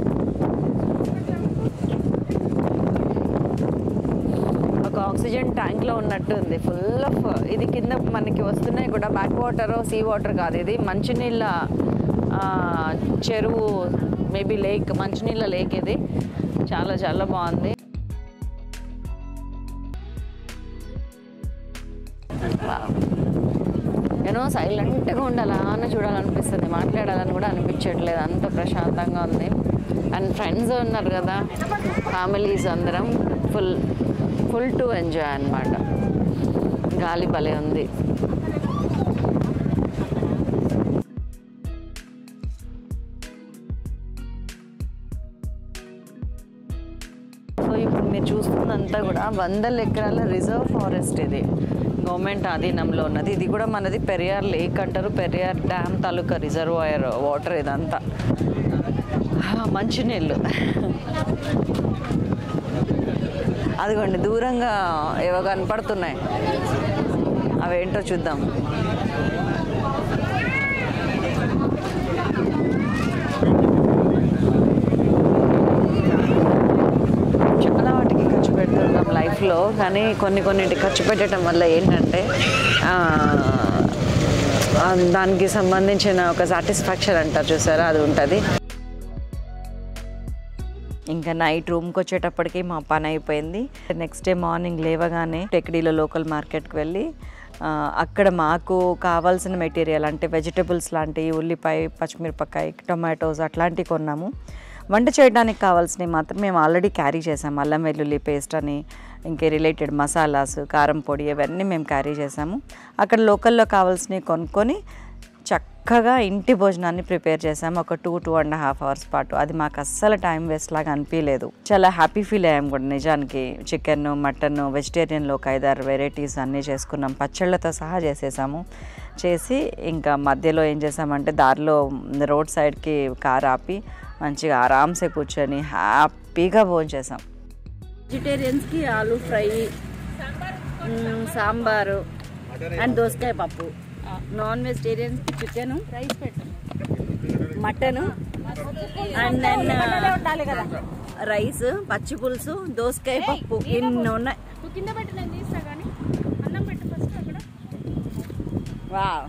ఒక ఆక్సిజన్ ట్యాంక్లో ఉన్నట్టు ఉంది, ఫుల్ ఆఫ్. ఇది కింద మనకి వస్తున్నాయి కూడా బ్యాక్ వాటర్, సీ వాటర్ కాదు, ఇది మంచినీళ్ళ చెరువు, మేబీ లేక్, మంచినీళ్ళ లేక్ ఇది. చాలా చాలా బాగుంది. అలా నేను సైలెంట్గా ఉండాలి అని చూడాలనిపిస్తుంది, మాట్లాడాలని కూడా అనిపించట్లేదు, అంత ప్రశాంతంగా ఉంది. అండ్ ఫ్రెండ్స్ ఉన్నారు కదా, ఫ్యామిలీస్ అందరం ఫుల్ ఫుల్ టు ఎంజాయ్ అన్నమాట. గాలి భలే ఉంది. సో ఇప్పుడు మీరు చూస్తున్నంతా కూడా వందల ఎకరాల రిజర్వ్ ఫారెస్ట్ ఇది, గవర్నమెంట్ ఆధీనంలో ఉన్నది. ఇది కూడా మనది పెరియార్ లేక్ అంటారు, పెరియార్ డ్యామ్ తాలూకా రిజర్వాయర్ వాటర్ ఇదంతా, మంచినీళ్ళు. అదిగోండి దూరంగా ఏవో కనపడుతున్నాయి, అవేంటో చూద్దాం. చాలా వాటికి ఖర్చు పెడుతుంటాం లైఫ్లో, కానీ కొన్ని కొన్నింటి ఖర్చు పెట్టడం వల్ల ఏంటంటే దానికి సంబంధించిన ఒక సాటిస్ఫాక్షన్ అంటారు చూసారా, అది ఉంటుంది. ఇంకా నైట్ రూమ్కి వచ్చేటప్పటికి మా పని అయిపోయింది. నెక్స్ట్ డే మార్నింగ్ లేవగానే టెక్డీలో లోకల్ మార్కెట్కి వెళ్ళి అక్కడ మాకు కావాల్సిన మెటీరియల్ అంటే వెజిటబుల్స్ లాంటివి, ఉల్లిపాయ, పచ్చిమిరపకాయ, టొమాటోస్ అట్లాంటివి కొన్నాము. వంట చేయడానికి కావాల్సినవి మాత్రం మేము ఆల్రెడీ క్యారీ చేసాము. అల్లం వెల్లుల్లి పేస్ట్ అని, ఇంకే రిలేటెడ్ మసాలాస్, కారం పొడి ఇవన్నీ మేము క్యారీ చేసాము. అక్కడ లోకల్లో కావాల్సినవి కొనుక్కొని చక్కగా ఇంటి భోజనాన్ని ప్రిపేర్ చేసాము ఒక two two and half hours పాటు. అది మాకు అస్సలు టైం వేస్ట్ లాగా అనిపించలేదు, చాలా హ్యాపీ ఫీల్ అయ్యాము కూడా నిజానికి. చికెన్, మటన్, వెజిటేరియన్లో ఒక ఐదారు వెరైటీస్ అన్నీ చేసుకున్నాం, పచ్చళ్ళతో సహా చేసేసాము. చేసి ఇంకా మధ్యలో ఏం చేసామంటే దారిలో రోడ్ సైడ్కి కార్ ఆపి మంచిగా ఆరామ్సే కూర్చొని హ్యాపీగా భోంచేసాం. వెజిటేరియన్స్కి ఆలూ ఫ్రై, సాంబారు అండ్ దోసకాయ పప్పు. నాన్ వెజిటేరియన్స్కి చికెను, రైస్ పెట్టు, మటను అండ్ దెన్ రైస్, పచ్చి పులుసు, దోసకాయ పప్పు, ఇన్ని ఉన్నాయి. వావ్,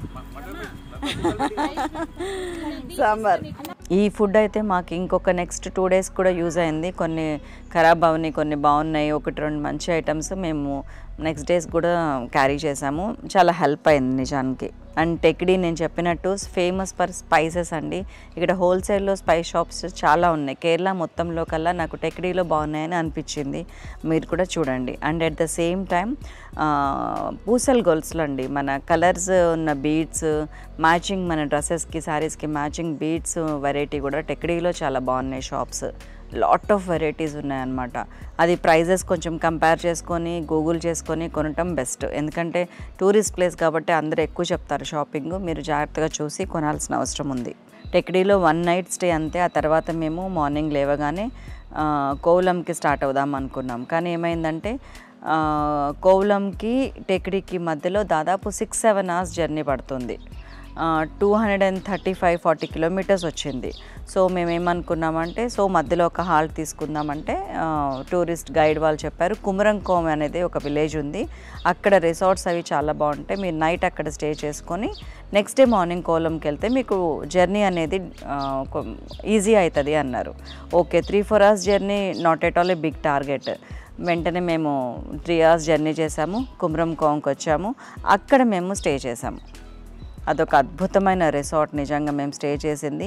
సాంబార్. ఈ ఫుడ్ అయితే మాకు ఇంకొక నెక్స్ట్ టూ డేస్ కూడా యూజ్ అయింది. కొన్ని ఖరాబ్ అవనాయి, కొన్ని బాగున్నాయి, ఒకటి రెండు మంచి ఐటమ్స్ మేము నెక్స్ట్ డేస్ కూడా క్యారీ చేసాము. చాలా హెల్ప్ అయింది నిజానికి. అండ్ టెక్డీ నేను చెప్పినట్టు ఫేమస్ ఫర్ స్పైసెస్ అండి. ఇక్కడ హోల్సేల్లో స్పైస్ షాప్స్ చాలా ఉన్నాయి. కేరళ మొత్తంలో కల్లా నాకు టెక్డీలో బాగున్నాయని అనిపించింది, మీరు కూడా చూడండి. And at the same time పూసల్ గొలుసులు అండి, మన కలర్స్ ఉన్న బీడ్స్ మ్యాచింగ్, మన డ్రెస్సెస్కి శారీస్కి మ్యాచింగ్ బీడ్స్ వెరైటీ కూడా టెక్డీలో చాలా బాగున్నాయి షాప్స్. లాట్ ఆఫ్ వెరైటీస్ ఉన్నాయన్నమాట. అది ప్రైజెస్ కొంచెం కంపేర్ చేసుకొని గూగుల్ చేసుకొని కొనటం బెస్ట్, ఎందుకంటే టూరిస్ట్ ప్లేస్ కాబట్టి అందరూ ఎక్కువ చెప్తారు షాపింగ్, మీరు జాగ్రత్తగా చూసి కొనాల్సిన అవసరం ఉంది. టెక్డీలో వన్ నైట్ స్టే అంతే. ఆ తర్వాత మేము మార్నింగ్ లేవగానే కోవలంకి స్టార్ట్ అవుదాం అనుకున్నాం. కానీ ఏమైందంటే కోవలంకి టెక్డీకి మధ్యలో దాదాపు సిక్స్ సెవెన్ అవర్స్ జర్నీ పడుతుంది. Two hundred and thirty five forty kilometres వచ్చింది. సో మేమేమనుకున్నామంటే సో మధ్యలో ఒక హాల్ట్ తీసుకుందామంటే టూరిస్ట్ గైడ్ వాళ్ళు చెప్పారు కుమరంకోమ్ అనేది ఒక విలేజ్ ఉంది, అక్కడ రిసార్ట్స్ అవి చాలా బాగుంటాయి, మీరు నైట్ అక్కడ స్టే చేసుకొని నెక్స్ట్ డే మార్నింగ్ కోవలంకి వెళ్తే మీకు జర్నీ అనేది ఈజీ అవుతుంది అన్నారు. Okay, three four hours journey not at all a big target. వెంటనే మేము త్రీ అవర్స్ జర్నీ చేసాము, కుమరంకోమ్కి వచ్చాము, అక్కడ మేము స్టే చేసాము. అదొక అద్భుతమైన రిసార్ట్ నిజంగా మేము స్టే చేసింది.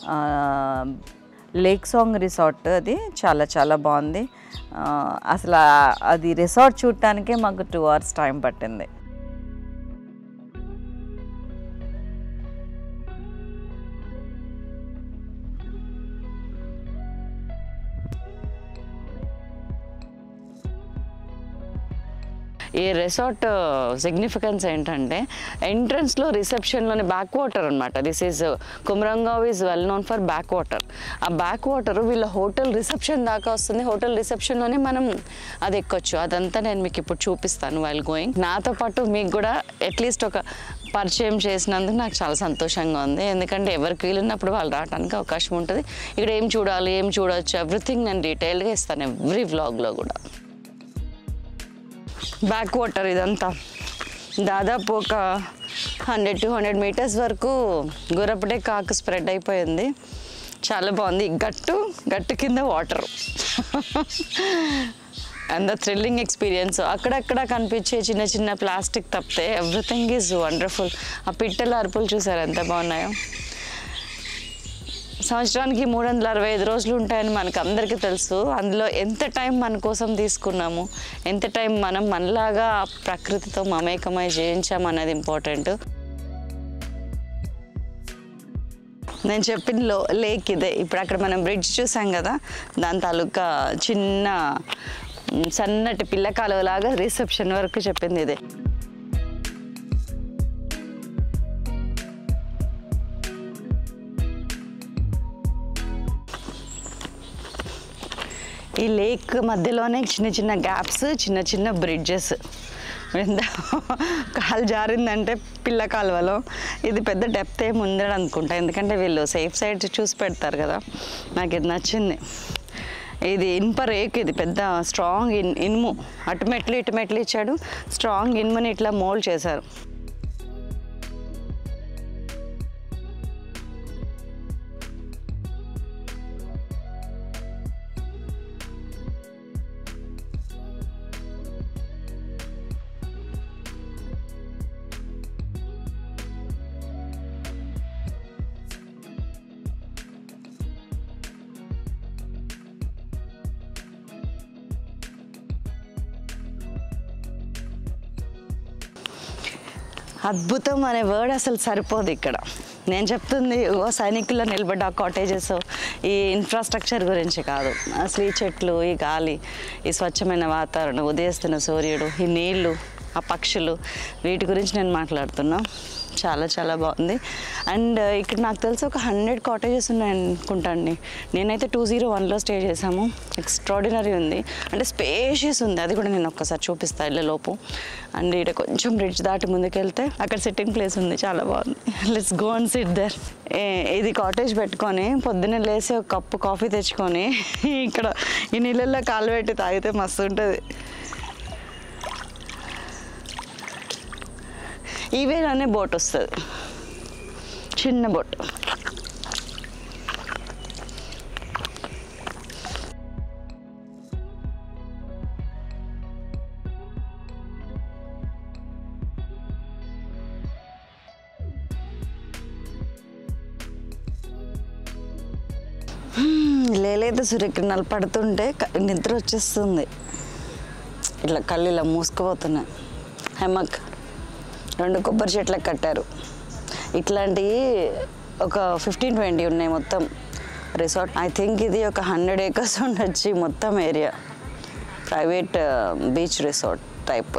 లేక్ సాంగ్ రిసార్ట్, అది చాలా చాలా బాగుంది. అసలు అది రిసార్ట్ చూడటానికే మాకు టూ అవర్స్ టైం పట్టింది. ఈ రిసార్ట్ సిగ్నిఫికెన్స్ ఏంటంటే ఎంట్రన్స్లో రిసెప్షన్లోని బ్యాక్ వాటర్ అనమాట. This is Kumarakom is well known for back water. ఆ బ్యాక్ వాటర్ వీళ్ళ హోటల్ రిసెప్షన్ దాకా వస్తుంది. హోటల్ రిసెప్షన్లోనే మనం అది ఎక్కొచ్చు. అదంతా నేను మీకు ఇప్పుడు చూపిస్తాను వైల్ గోయింగ్. నాతో పాటు మీకు కూడా అట్లీస్ట్ ఒక పరిచయం చేసినందుకు నాకు చాలా సంతోషంగా ఉంది, ఎందుకంటే ఎవరికి వీలున్నప్పుడు వాళ్ళు రావడానికి అవకాశం ఉంటుంది. ఇక్కడ ఏం చూడాలి, ఏం చూడవచ్చు, ఎవ్రీథింగ్ నేను డీటెయిల్గా ఇస్తాను ఎవ్రీ వ్లాగ్లో కూడా. బ్యాక్ వాటర్ ఇదంతా దాదాపు ఒక హండ్రెడ్ టూ హండ్రెడ్ మీటర్స్ వరకు గుర్రపడే కాకు స్ప్రెడ్ అయిపోయింది. చాలా బాగుంది. గట్టు గట్టు కింద water, and the thrilling experience. అక్కడక్కడ కనిపించే చిన్న చిన్న ప్లాస్టిక్ తప్పితే ఎవ్రీథింగ్ ఈజ్ వండర్ఫుల్. ఆ పిట్టల అరుపులు చూసారు ఎంత బాగున్నాయో. సంవత్సరానికి మూడు వందల అరవై ఐదు రోజులు ఉంటాయని మనకు అందరికీ తెలుసు. అందులో ఎంత టైం మన కోసం తీసుకున్నాము, ఎంత టైం మనం మనలాగా ప్రకృతితో మమేకమై జీవించామన్నది ఇంపార్టెంట్. నేను చెప్పిన లో లేక్ ఇదే. ఇప్పుడు అక్కడ మనం బ్రిడ్జ్ చూసాం కదా, దాని తాలూకా చిన్న సన్నటి పిల్ల కాలువలాగా రిసెప్షన్ వరకు చెప్పింది ఇదే. ఈ లేక్ మధ్యలోనే చిన్న చిన్న గ్యాప్స్, చిన్న చిన్న బ్రిడ్జెస్. ఎంత కాలు జారిందంటే పిల్ల కాలువలో. ఇది పెద్ద డెప్త్ ఏమి ఉందని అనుకుంటా, ఎందుకంటే వీళ్ళు సేఫ్ సైడ్ చూసి పెడతారు కదా. నాకు ఇది నచ్చింది. ఇది ఇనుప రేకు, ఇది పెద్ద స్ట్రాంగ్ ఇన్ ఇనుము అటు మెట్లు ఇటు మెట్లు ఇచ్చాడు. స్ట్రాంగ్ ఇనుముని ఇట్లా మోల్డ్ చేశారు. అద్భుతం అనే వర్డ్ అసలు సరిపోదు ఇక్కడ. నేను చెప్తుంది ఓ సైనికుల్లో నిలబడ్డ ఆ కాటేజెస్, ఈ ఇన్ఫ్రాస్ట్రక్చర్ గురించి కాదు. అసలు ఈ చెట్లు, ఈ గాలి, ఈ స్వచ్ఛమైన వాతావరణం, ఉదయిస్తున్న సూర్యుడు, ఈ నీళ్లు, ఆ పక్షులు, వీటి గురించి నేను మాట్లాడుతున్నా. చాలా చాలా బాగుంది. అండ్ ఇక్కడ నాకు తెలిసి ఒక హండ్రెడ్ కాటేజెస్ ఉన్నాయి అనుకుంటాండి. నేనైతే టూ జీరో వన్లో స్టే చేసాము. ఎక్స్ట్రాడినరీ ఉంది, అంటే స్పేషియస్ ఉంది. అది కూడా నేను ఒక్కసారి చూపిస్తాను ఇళ్ళ లోపు. అండ్ ఇక్కడ కొంచెం బ్రిడ్జ్ దాటి ముందుకెళ్తే అక్కడ సిట్టింగ్ ప్లేస్ ఉంది, చాలా బాగుంది. Let's go and sit there. ఇది కాటేజ్ పెట్టుకొని పొద్దున్నే లేసి ఒక కప్పు కాఫీ తెచ్చుకొని ఇక్కడ ఈ నీళ్ళల్లో కాలు పెట్టి తాగితే మస్తు ఉంటుంది. ఈవేలోనే బోట్ వస్తుంది, చిన్న బోట్. లేలైతే సూర్యకిరణాలు పడుతుంటే నిద్ర వచ్చేస్తుంది. ఇట్లా కళ్ళు ఇలా మూసుకుపోతున్నాయి. హెమక్ రెండు కొబ్బరి చెట్లకు కట్టారు. ఇట్లాంటివి ఒక ఫిఫ్టీన్ ట్వంటీ ఉన్నాయి మొత్తం రిసార్ట్. ఐ థింక్ ఇది ఒక హండ్రెడ్ ఏకర్స్ ఉండొచ్చు మొత్తం area. Private beach resort type.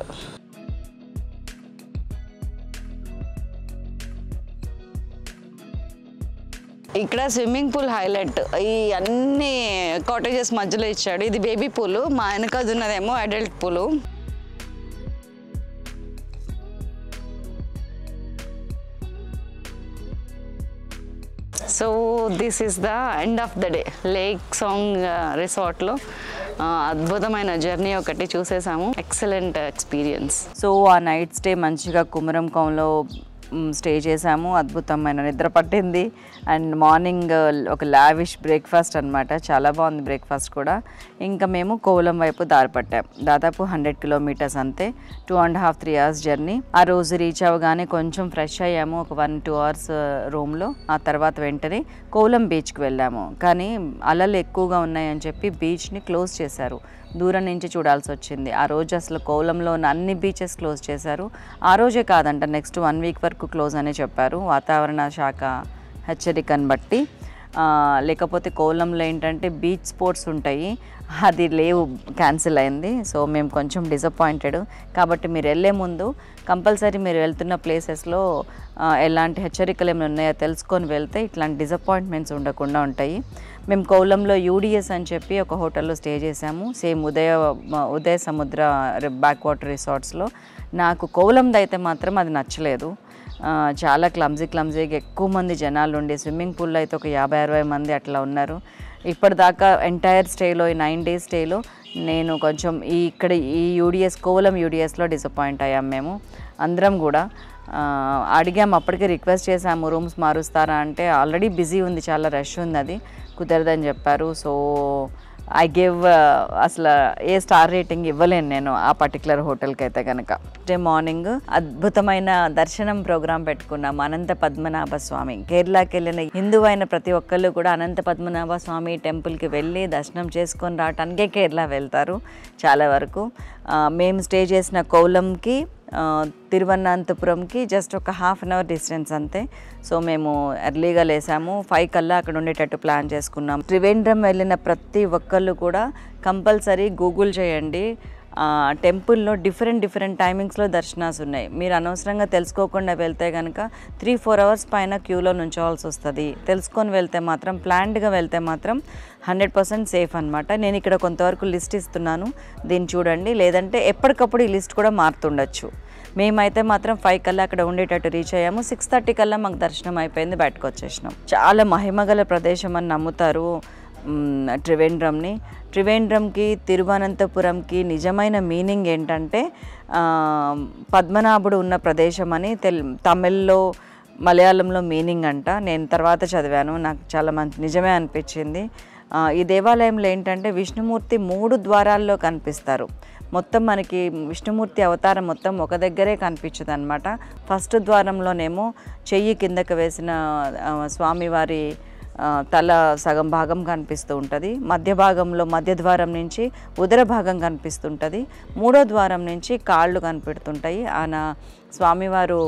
ఇక్కడ స్విమ్మింగ్ పూల్ హైలైట్. ఈ అన్ని కాటేజెస్ మధ్యలో ఇచ్చాడు. ఇది బేబీ పూలు, మా వెనక ఉన్నదేమో అడల్ట్ పూలు. So this is the end of the day. Lake song రిసార్ట్లో అద్భుతమైన జర్నీ ఒకటి చూసేసాము. Excellent experience. సో ఆ నైట్ స్టే మంచిగా కుమరంకంలో స్టే చేసాము. అద్భుతమైన నిద్ర పట్టింది. అండ్ మార్నింగ్ ఒక లావిష్ బ్రేక్ఫాస్ట్ అనమాట, చాలా బాగుంది బ్రేక్ఫాస్ట్ కూడా. ఇంకా మేము కోవలం వైపు దారి పట్టాం. దాదాపు హండ్రెడ్ కిలోమీటర్స్ అంతే, two and half three hours journey. ఆ రోజు రీచ్ అవ్వగానే కొంచెం ఫ్రెష్ అయ్యాము ఒక వన్ టూ అవర్స్ రూమ్లో. ఆ తర్వాత వెంటనే కోవలం బీచ్కి వెళ్ళాము. కానీ అలలు ఎక్కువగా ఉన్నాయని చెప్పి బీచ్ని క్లోజ్ చేశారు. దూరం నుంచి చూడాల్సి వచ్చింది. ఆ రోజు అసలు కోవలంలో ఉన్న అన్ని బీచెస్ క్లోజ్ చేశారు. ఆ రోజే కాదంట, నెక్స్ట్ వన్ వీక్ వరకు క్లోజ్ అనే చెప్పారు వాతావరణ శాఖ హెచ్చరికను బట్టి. లేకపోతే కోవలంలో ఏంటంటే బీచ్ స్పోర్ట్స్ ఉంటాయి, అది లేవు, క్యాన్సిల్ అయింది. సో మేము కొంచెం డిసప్పాయింటెడ్. కాబట్టి మీరు వెళ్ళే ముందు కంపల్సరీ మీరు వెళ్తున్న ప్లేసెస్లో ఎలాంటి హెచ్చరికలు ఏమైనా ఉన్నాయో తెలుసుకొని వెళ్తే ఇట్లాంటి డిసప్పాయింట్మెంట్స్ ఉండకుండా ఉంటాయి. మేము కోవలంలో యూడిఎస్ అని చెప్పి ఒక హోటల్లో స్టే చేసాము. సేమ్ ఉదయ ఉదయ సముద్ర బ్యాక్ వాటర్ రిసార్ట్స్లో. నాకు కోవలంది అయితే మాత్రం అది నచ్చలేదు. చాలా క్లమ్జీ క్లమ్జీగా ఎక్కువ మంది జనాలు ఉండి, స్విమ్మింగ్ పూల్లో అయితే ఒక యాభై అరవై మంది అట్లా ఉన్నారు. ఇప్పటిదాకా ఎంటైర్ స్టేలో, ఈ నైన్ డేస్ స్టేలో నేను కొంచెం ఈ ఇక్కడ ఈ యూడిఎస్ కోవలం యూడిఎస్లో డిసప్పాయింట్ అయ్యాం మేము అందరం కూడా. అడిగాము, అప్పటికే రిక్వెస్ట్ చేసాము రూమ్స్ మారుస్తారా అంటే ఆల్రెడీ బిజీ ఉంది, చాలా రష్ ఉంది, అది కుదరదని చెప్పారు. సో ఐ గివ్ అసలు ఏ స్టార్ రేటింగ్ ఇవ్వలేను నేను ఆ పర్టికులర్ హోటల్కి అయితే కనుక. డే మార్నింగ్ అద్భుతమైన దర్శనం ప్రోగ్రాం పెట్టుకున్నాం. అనంత పద్మనాభ స్వామి, కేరళకి వెళ్ళిన హిందూ అయిన ప్రతి ఒక్కళ్ళు కూడా అనంత పద్మనాభ స్వామి టెంపుల్కి వెళ్ళి దర్శనం చేసుకొని రావటానికే కేరళ వెళ్తారు చాలా వరకు. మేము స్టే చేసిన కోలంకి తిరువనంతపురంకి జస్ట్ ఒక హాఫ్ అన్ అవర్ డిస్టెన్స్ అంతే. సో మేము ఎర్లీగా లేసాము, ఫైవ్ కల్లా అక్కడ ఉండేటట్టు ప్లాన్ చేసుకున్నాం. త్రివేంద్రం వెళ్ళిన ప్రతి ఒక్కళ్ళు కూడా కంపల్సరీ గూగుల్ చేయండి. టెంపుల్లో డిఫరెంట్ డిఫరెంట్ టైమింగ్స్లో దర్శనాలు ఉన్నాయి. మీరు అనవసరంగా తెలుసుకోకుండా వెళ్తే కనుక త్రీ ఫోర్ అవర్స్ పైన క్యూలో నుంచోవాల్సి వస్తుంది. తెలుసుకొని వెళ్తే మాత్రం, ప్లాన్డ్గా వెళ్తే మాత్రం హండ్రెడ్ పర్సెంట్ సేఫ్ అనమాట. నేను ఇక్కడ కొంతవరకు లిస్ట్ ఇస్తున్నాను, దీన్ని చూడండి. లేదంటే ఎప్పటికప్పుడు ఈ లిస్ట్ కూడా మారుతుండొచ్చు. మేమైతే మాత్రం ఫైవ్ కల్లా అక్కడ ఉండేటట్టు రీచ్ అయ్యాము. సిక్స్ థర్టీ కల్లా మాకు దర్శనం అయిపోయింది, బయటకు వచ్చేసినాం. చాలా మహిమగల ప్రదేశం అని నమ్ముతారు త్రివేంద్రంని. త్రివేంద్రంకి తిరువనంతపురంకి నిజమైన మీనింగ్ ఏంటంటే పద్మనాభుడు ఉన్న ప్రదేశం అని తెల్ తమిళ్లో మలయాళంలో మీనింగ్ అంట. నేను తర్వాత చదివాను, నాకు చాలా మంచి నిజమే అనిపించింది. ఈ దేవాలయంలో ఏంటంటే విష్ణుమూర్తి మూడు ద్వారాల్లో కనిపిస్తారు. మొత్తం మనకి విష్ణుమూర్తి అవతారం మొత్తం ఒక దగ్గరే కనిపించదు అనమాట. ఫస్ట్ ద్వారంలోనేమో చెయ్యి కిందకు వేసిన స్వామివారి తల సగం భాగం కనిపిస్తూ ఉంటుంది. మధ్య భాగంలో మధ్య ద్వారం నుంచి ఉదర భాగం కనిపిస్తుంటుంది. మూడో ద్వారం నుంచి కాళ్ళు కనిపెడుతుంటాయి. ఆయన స్వామివారు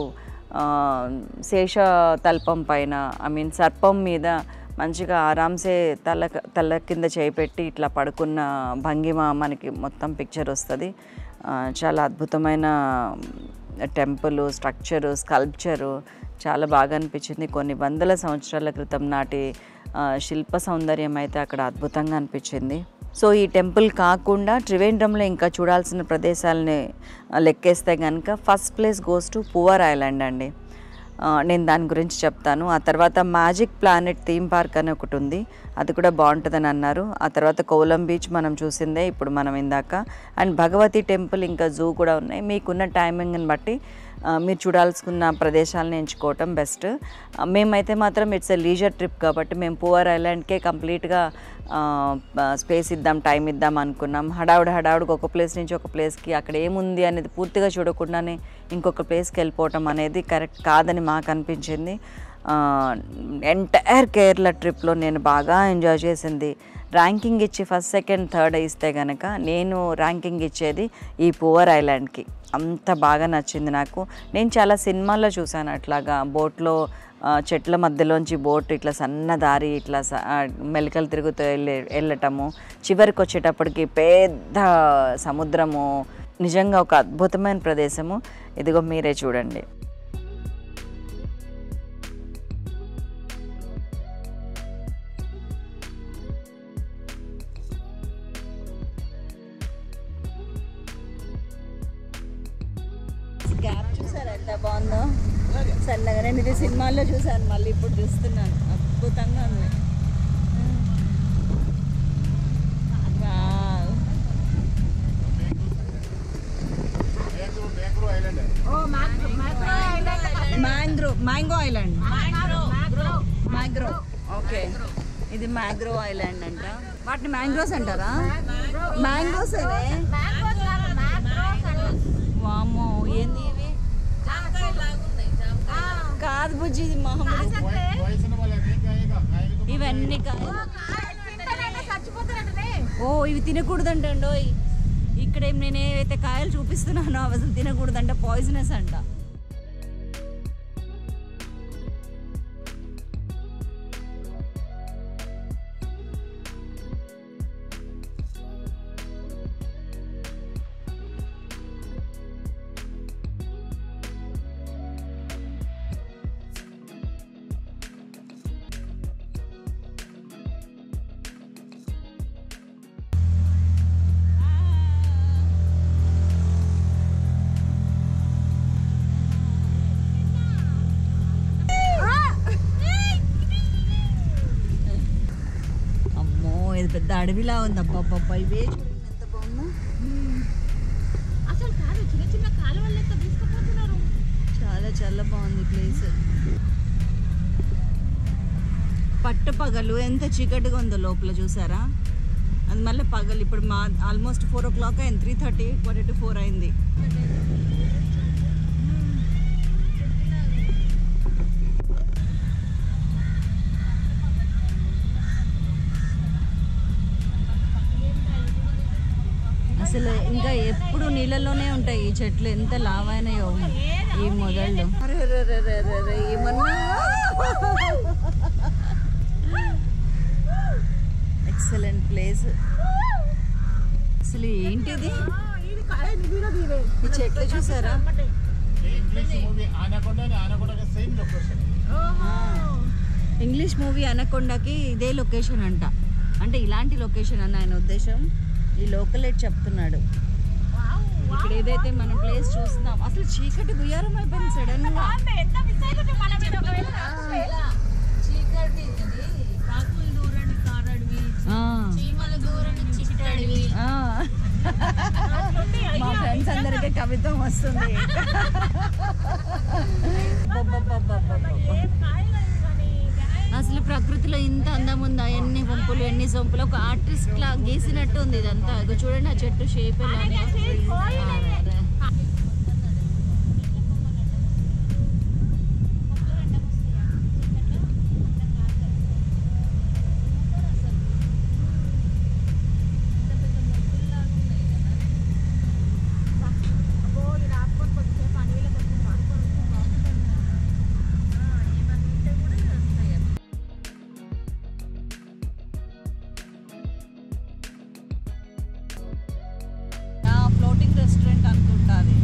శేష తల్పం పైన, ఐ మీన్ సర్పం మీద మంచిగా ఆరాంసే తల తల కింద చేపెట్టి ఇట్లా పడుకున్న భంగిమ మనకి మొత్తం పిక్చర్ వస్తుంది. చాలా అద్భుతమైన టెంపుల్ స్ట్రక్చరు, స్కల్ప్చరు చాలా బాగా అనిపించింది. కొన్ని వందల సంవత్సరాల క్రితం నాటి శిల్ప సౌందర్యం అయితే అక్కడ అద్భుతంగా అనిపించింది. సో ఈ టెంపుల్ కాకుండా త్రివేంద్రంలో ఇంకా చూడాల్సిన ప్రదేశాలని లెక్కేస్తే కనుక first place goes to Poovar island అండి. నేను దాని గురించి చెప్తాను. ఆ తర్వాత మ్యాజిక్ ప్లానెట్ థీమ్ పార్క్ అని ఒకటి ఉంది, అది కూడా బాగుంటుందని అన్నారు. ఆ తర్వాత కోలం బీచ్ మనం చూసిందే ఇప్పుడు మనం ఇందాక. అండ్ భగవతి టెంపుల్ ఇంకా జూ కూడా ఉన్నాయి. మీకున్న టైమింగ్ని బట్టి మీరు చూడాల్సుకున్న ప్రదేశాలను ఎంచుకోవటం బెస్ట్. మేమైతే మాత్రం ఇట్స్ ఎ లీజర్ ట్రిప్ కాబట్టి మేము పువర్ ఐలాండ్కే కంప్లీట్గా స్పేస్ ఇద్దాం, టైం ఇద్దాం అనుకున్నాం. హడావుడి హడావుడికి ఒక ప్లేస్ నుంచి ఒక ప్లేస్కి అక్కడ ఏముంది అనేది పూర్తిగా చూడకుండానే ఇంకొక ప్లేస్కి వెళ్ళిపోవటం అనేది కరెక్ట్ కాదని మాకు అనిపించింది. ఎంటైర్ కేరళ ట్రిప్లో నేను బాగా ఎంజాయ్ చేసింది, ర్యాంకింగ్ ఇచ్చి ఫస్ట్ సెకండ్ థర్డ్ ఇస్తే కనుక నేను ర్యాంకింగ్ ఇచ్చేది ఈ పువర్ ఐలాండ్కి. అంత బాగా నచ్చింది నాకు. నేను చాలా సినిమాల్లో చూశాను అట్లాగా, బోట్లో చెట్ల మధ్యలోంచి బోట్ ఇట్లా సన్న దారి ఇట్లా మెలికలు తిరుగుతూ వెళ్ళి వెళ్ళటము, చివరికి వచ్చేటప్పటికి పెద్ద సముద్రము. నిజంగా ఒక అద్భుతమైన ప్రదేశము. ఇదిగో మీరే చూడండి. గ్యాప్ చూసారు ఎంత బాగుందో, సన్నగా. నేను ఇది సినిమాల్లో చూసాను, మళ్ళీ ఇప్పుడు చూస్తున్నాను. అద్భుతంగా ఉంది. Mangrove mango island mangrove okay, ఇది మ్యాంగ్రోవ్ ఐలాండ్ అంట. వాటిని మ్యాంగ్రోవ్స్ అంటారా? మ్యాంగ్రోస్ వామో, ఏంది ఇవి? కాదు బుజ్జి, ఇది మహమ్మద్. ఇవన్నీ ఓ ఇవి తినకూడదంటండో. ఇక్కడ ఏం నేను ఏవైతే కాయలు చూపిస్తున్నానో అవి అసలు తినకూడదంట, పాయిజనస్ అంట. పెద్ద అడవిలా ఉంది. అబ్బాబ్బా, ఇవే చూడండి ఎంత బాగుందో. అసలు కాదు, చిన్న చిన్న కాలువల లెక్క తీసుకుపోతున్నారు. చాలా చాలా బాగుంది ప్లేస్. పట్టపగలు ఎంత చీకటిగా ఉందో లోపల, చూసారా? అది మళ్ళీ పగలు ఇప్పుడు మా ఆల్మోస్ట్ ఫోర్ ఓ క్లాక్ అయింది, three thirty quarter to four అయింది. అసలు ఇంకా ఎప్పుడు నీళ్ళలోనే ఉంటాయి ఈ చెట్లు, ఎంత లావైనాయో ఈ మొదళ్ళు. ఏమన్నా ఎక్సలెంట్ ప్లేస్. అసలు ఏంటిది ఈ చెట్లు చూసారా? ఇంగ్లీష్ మూవీ అనకొండకి ఇదే లొకేషన్ అంట. అంటే ఇలాంటి లొకేషన్ అన్న ఆయన ఉద్దేశం. ఈ లోకల్ ఎయిట్ చెప్తున్నాడు. ఇక్కడ ఏదైతే మనం ప్లేస్ చూస్తున్నాం, అసలు చీకటి గుయ్యారం అయిపోయింది సడన్ గా. మా ఫ్రెండ్స్ అందరికీ కవిత్వం వస్తుంది. అసలు ప్రకృతిలో ఇంత అందం ఉందా? ఎన్ని వంపులు ఎన్ని సొంపులు, ఒక ఆర్టిస్ట్ లా గీసినట్టు ఉంది ఇదంతా. ఇక చూడండి ఆ చెట్టు షేప్ ఎలా. ఫ్లోటింగ్ రెస్టారెంట్ అనుకుంటుంది.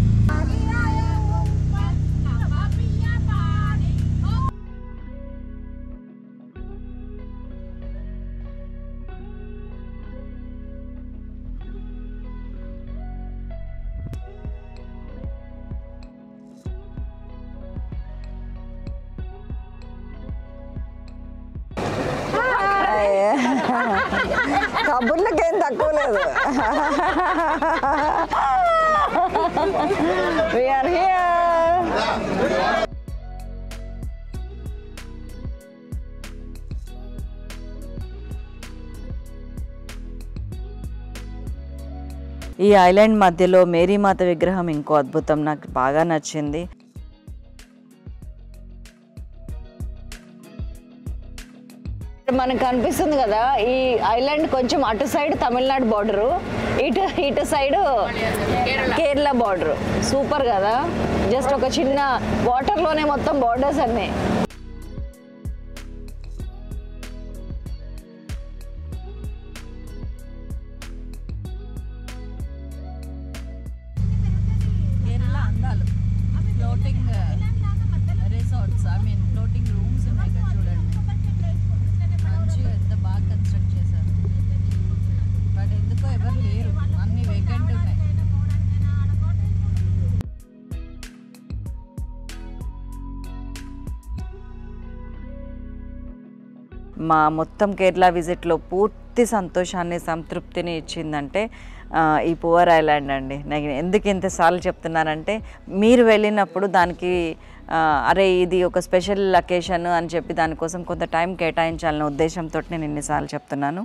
కబుర్లకేం తక్కువ లేదు. We are here. ఈ ఐలాండ్ మధ్యలో మేరీమాత విగ్రహం ఇంకో అద్భుతం, నాకు బాగా నచ్చింది. మనకు కనిపిస్తుంది కదా ఈ ఐలాండ్, కొంచెం అటు సైడ్ తమిళనాడు బార్డరు, ఇటు ఇటు సైడ్ కేరళ బార్డరు. సూపర్ కదా, జస్ట్ ఒక చిన్న వాటర్లోనే మొత్తం బార్డర్స్ అన్నీ. కేరళ అందాలు, floating resorts, I mean floating rooms ఉన్నాయి ఇక్కడ చూడండి. మంచిగా ఎంత బాగా కన్స్ట్రక్ట్ చేశారు. బట్ ఎందుకో ఎవరు లేరు, అన్ని వేకెంట్ ఉన్నాయి. మా మొత్తం కేరళ విజిట్లో పూర్తి సంతోషాన్ని సంతృప్తిని ఇచ్చిందంటే ఈ పువర్ ఐలాండ్ అండి. నేను ఎందుకు ఇంతసార్లు చెప్తున్నానంటే, మీరు వెళ్ళినప్పుడు దానికి అరే ఇది ఒక స్పెషల్ లొకేషన్ అని చెప్పి దానికోసం కొంత టైం కేటాయించాలనే ఉద్దేశంతో నేను ఎన్నిసార్లు చెప్తున్నాను.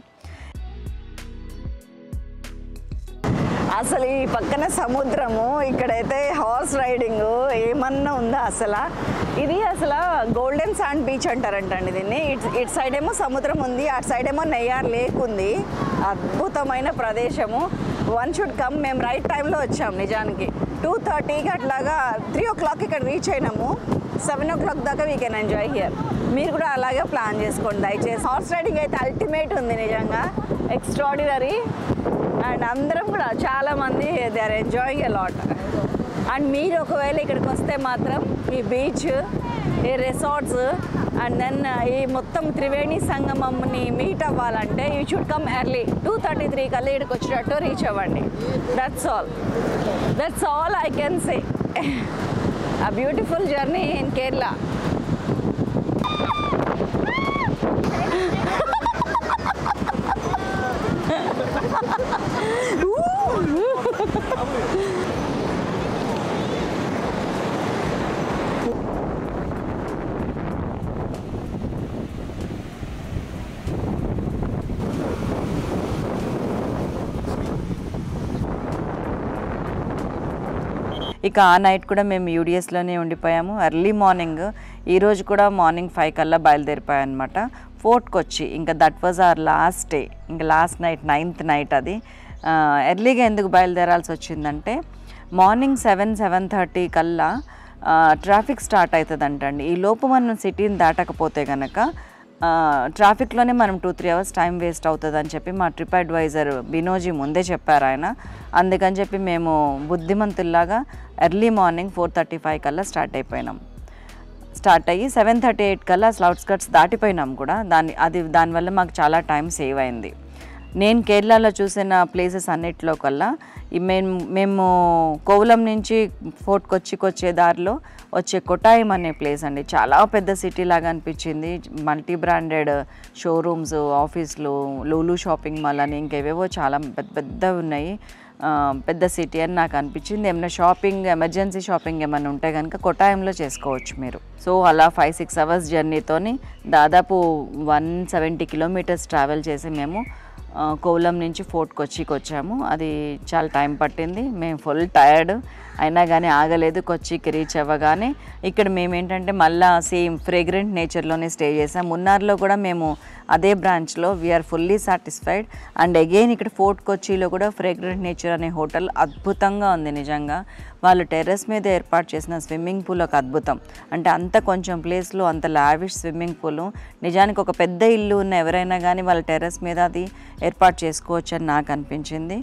అసలు ఈ పక్కన సముద్రము, ఇక్కడైతే హార్స్ రైడింగ్ ఏమన్నా ఉందా అసలు. ఇది అసలు గోల్డెన్ శాండ్ బీచ్ అంటారంటండి దీన్ని. ఇటు ఇటు సైడ్ ఏమో సముద్రం ఉంది, అటు సైడ్ ఏమో నెయ్యార్ లేక్ ఉంది. అద్భుతమైన ప్రదేశము. One should come. మేము రైట్ టైంలో వచ్చాం నిజానికి. టూ థర్టీకి అట్లాగా త్రీ ఓ క్లాక్ ఇక్కడ రీచ్ అయినాము. సెవెన్ ఓ క్లాక్ దాకా వీ కెన్ ఎంజాయ్ హియర్. మీరు కూడా అలాగే ప్లాన్ చేసుకోండి దయచేసి. హార్స్ రైడింగ్ అయితే అల్టిమేట్ ఉంది నిజంగా, ఎక్స్ట్రాడినరీ. అండ్ అందరం కూడా చాలామంది they are enjoying a lot. And మీరు ఒకవేళ ఇక్కడికి వస్తే మాత్రం ఈ బీచ్, ఈ రిసార్ట్స్ అండ్ దెన్ ఈ మొత్తం త్రివేణి సంగమంని మీట్ అవ్వాలంటే you should come early. Two thirty three కల్లా ఇక్కడికి వచ్చేటట్టు రీచ్ అవ్వండి. That's all that's all I can say. A beautiful journey in Kerala. ఇక ఆ నైట్ కూడా మేము యూడిఎస్లోనే ఉండిపోయాము. ఎర్లీ మార్నింగ్ ఈరోజు కూడా మార్నింగ్ ఫైవ్ కల్లా బయలుదేరిపోయాం అనమాట ఫోర్ట్కి వచ్చి. ఇంకా that was our last day, ఇంకా లాస్ట్ నైట్ నైన్త్ నైట్ అది. ఎర్లీగా ఎందుకు బయలుదేరాల్సి వచ్చిందంటే మార్నింగ్ సెవెన్ సెవెన్ థర్టీ కల్లా ట్రాఫిక్ స్టార్ట్ అవుతుందంటండి. ఈ లోపు మనం సిటీని దాటకపోతే కనుక ట్రాఫిక్లోనే మనం two three hours time waste అవుతుంది అని చెప్పి మా ట్రిప్ అడ్వైజర్ బినోజీ ముందే చెప్పారు ఆయన. అందుకని చెప్పి మేము బుద్ధిమంతుల్లాగా early morning four thirty five కల్లా స్టార్ట్ అయిపోయినాం. స్టార్ట్ అయ్యి సెవెన్ థర్టీ ఎయిట్ కల్లా అసలు అవుట్స్కట్స్ దాటిపోయినాం కూడా. దాన్ని అది దానివల్ల మాకు చాలా టైం సేవ్ అయింది. నేను కేరళలో చూసిన ప్లేసెస్ అన్నిట్లో కల్లా మేము మేము కోవలం నుంచి ఫోర్ట్కి వచ్చి వచ్చే దారిలో వచ్చే కొటాయం అనే ప్లేస్ అండి. చాలా పెద్ద సిటీ లాగా అనిపించింది. మల్టీ బ్రాండెడ్ షోరూమ్స్, ఆఫీసులు, లూలు షాపింగ్ మాల్ అని ఇంకేవేవో చాలా పెద్ద పెద్దవి ఉన్నాయి. పెద్ద సిటీ అని నాకు అనిపించింది. ఏమైనా షాపింగ్, ఎమర్జెన్సీ షాపింగ్ ఏమైనా ఉంటే కనుక కొటాయంలో చేసుకోవచ్చు మీరు. సో అలా ఫైవ్ సిక్స్ అవర్స్ జర్నీతోని దాదాపు వన్ సెవెంటీ కిలోమీటర్స్ ట్రావెల్ చేసి మేము కోవలం నుంచి ఫోర్ట్కి వచ్చి వచ్చాము. అది చాలా టైం పట్టింది. మేము ఫుల్ టయర్డ్ అయినా కానీ ఆగలేదు. కొచ్చికి రీచ్ అవ్వగానే ఇక్కడ మేము ఏంటంటే మళ్ళీ సేమ్ ఫ్రేగ్రెంట్ నేచర్లోనే స్టే చేసాం. మున్నార్లో కూడా మేము అదే బ్రాంచ్లో we are fully satisfied. And again ఇక్కడ ఫోర్ట్ కొచ్చిలో కూడా ఫ్రేగ్రెంట్ నేచర్ అనే హోటల్ అద్భుతంగా ఉంది నిజంగా. వాళ్ళు టెర్రస్ మీద ఏర్పాటు చేసిన స్విమ్మింగ్ పూల్ ఒక అద్భుతం. అంటే అంత కొంచెం ప్లేస్లో అంత లావిష్ స్విమ్మింగ్ పూల్. నిజానికి ఒక పెద్ద ఇల్లు ఉన్న ఎవరైనా కానీ వాళ్ళ టెర్రస్ మీద అది ఏర్పాటు చేసుకోవచ్చు అని నాకు అనిపించింది.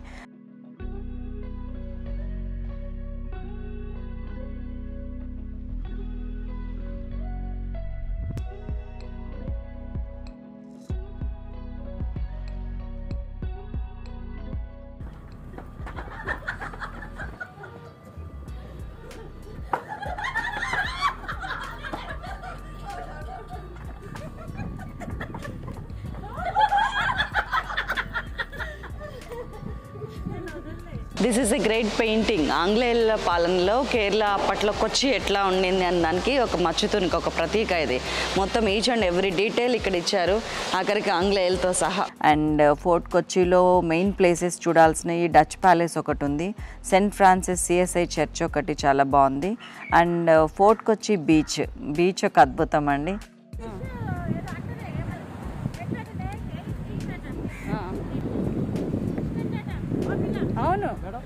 This is a great painting. ఆంగ్లేయుల పాలనలో కేరళ అప్పట్లో కొచ్చి ఎట్లా ఉండింది అన్న దానికి ఒక మచ్చుతునికి ఒక ప్రతీక ఇది. మొత్తం ఈచ్ అండ్ ఎవ్రీ డీటెయిల్ ఇక్కడ ఇచ్చారు, ఆఖరికి ఆంగ్లేయులతో సహా. అండ్ ఫోర్ట్ కొచ్చిలో మెయిన్ ప్లేసెస్ చూడాల్సినవి డచ్ ప్యాలెస్ ఒకటి ఉంది, సెయింట్ ఫ్రాన్సిస్ సిఎస్ఐ చర్చ్ ఒకటి చాలా బాగుంది. And fort Kochi beach beach ఒక అద్భుతం అండి. అవును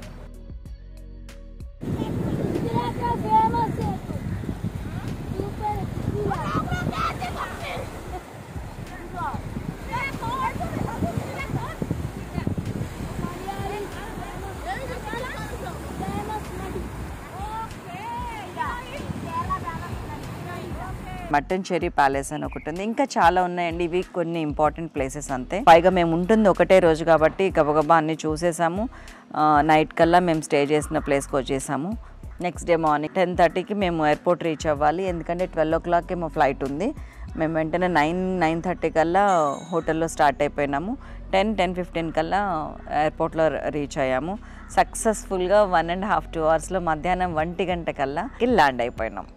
మటన్ చెరీ ప్యాలెస్ అని ఒకటి ఉంది. ఇంకా చాలా ఉన్నాయండి. ఇవి కొన్ని ఇంపార్టెంట్ ప్లేసెస్ అంతే. పైగా మేము ఉంటుంది ఒకటే రోజు కాబట్టి గబగబా అన్నీ చూసేసాము. నైట్ కల్లా మేము స్టే చేసిన ప్లేస్కి వచ్చేసాము. నెక్స్ట్ డే మార్నింగ్ టెన్ థర్టీకి మేము ఎయిర్పోర్ట్ రీచ్ అవ్వాలి. ఎందుకంటే ట్వెల్వ్ ఓ క్లాక్కి మా ఫ్లైట్ ఉంది. మేము వెంటనే నైన్ నైన్ థర్టీ కల్లా హోటల్లో స్టార్ట్ అయిపోయినాము. టెన్ టెన్ ఫిఫ్టీన్ కల్లా ఎయిర్పోర్ట్లో రీచ్ అయ్యాము. సక్సెస్ఫుల్గా వన్ అండ్ హాఫ్ టూ అవర్స్లో మధ్యాహ్నం ఒంటి గంట కల్లా ల్యాండ్ అయిపోయినాం.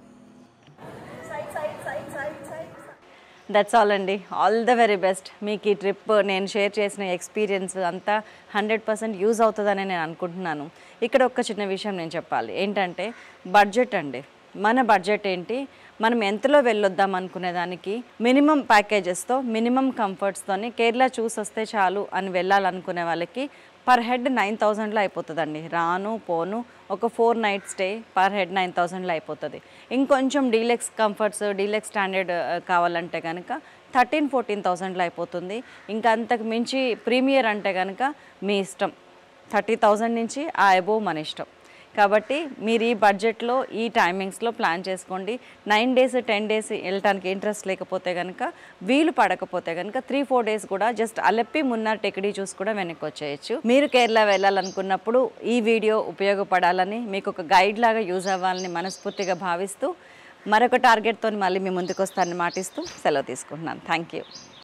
దట్స్ ఆల్ అండి. All the very best. మీకు ఈ ట్రిప్ నేను షేర్ చేసిన ఎక్స్పీరియన్స్ అంతా హండ్రెడ్ పర్సెంట్ యూజ్ అవుతుందని నేను అనుకుంటున్నాను. ఇక్కడ ఒక చిన్న విషయం నేను చెప్పాలి ఏంటంటే బడ్జెట్ అండి. మన బడ్జెట్ ఏంటి, మనం ఎంతలో వెళ్ళొద్దాం అనుకునే దానికి మినిమం ప్యాకేజెస్తో మినిమం కంఫర్ట్స్తోని కేరళ చూసి వస్తే చాలు అని వెళ్ళాలనుకునే వాళ్ళకి పర్ హెడ్ నైన్ థౌజండ్లో అయిపోతుందండి. రాను పోను ఒక four night stay per head nine థౌజండ్లో అయిపోతుంది. ఇంకొంచెం డీలెక్స్ కంఫర్ట్స్, డీలెక్స్ స్టాండర్డ్ కావాలంటే కనుక థర్టీన్ ఫోర్టీన్ థౌజండ్లో అయిపోతుంది. ఇంకా అంతకు మించి ప్రీమియర్ అంటే కనుక మీ ఇష్టం, థర్టీ థౌజండ్ నుంచి ఆ అబోవ్ మన ఇష్టం. కాబట్టి మీరు ఈ బడ్జెట్లో ఈ టైమింగ్స్లో ప్లాన్ చేసుకోండి. నైన్ డేస్ టెన్ డేస్ వెళ్ళటానికి ఇంట్రెస్ట్ లేకపోతే కనుక, వీలు పడకపోతే కనుక త్రీ ఫోర్ డేస్ కూడా జస్ట్ అలెప్పి మున్నార్ టెక్డీ చూసి కూడా వెనక్కి వచ్చేయచ్చు. మీరు కేరళ వెళ్ళాలనుకున్నప్పుడు ఈ వీడియో ఉపయోగపడాలని, మీకు ఒక గైడ్ లాగా యూజ్ అవ్వాలని మనస్ఫూర్తిగా భావిస్తూ మరొక టార్గెట్తో మళ్ళీ మీ ముందుకు వస్తానని మాటిస్తూ సెలవు తీసుకుంటున్నాను. Thank you.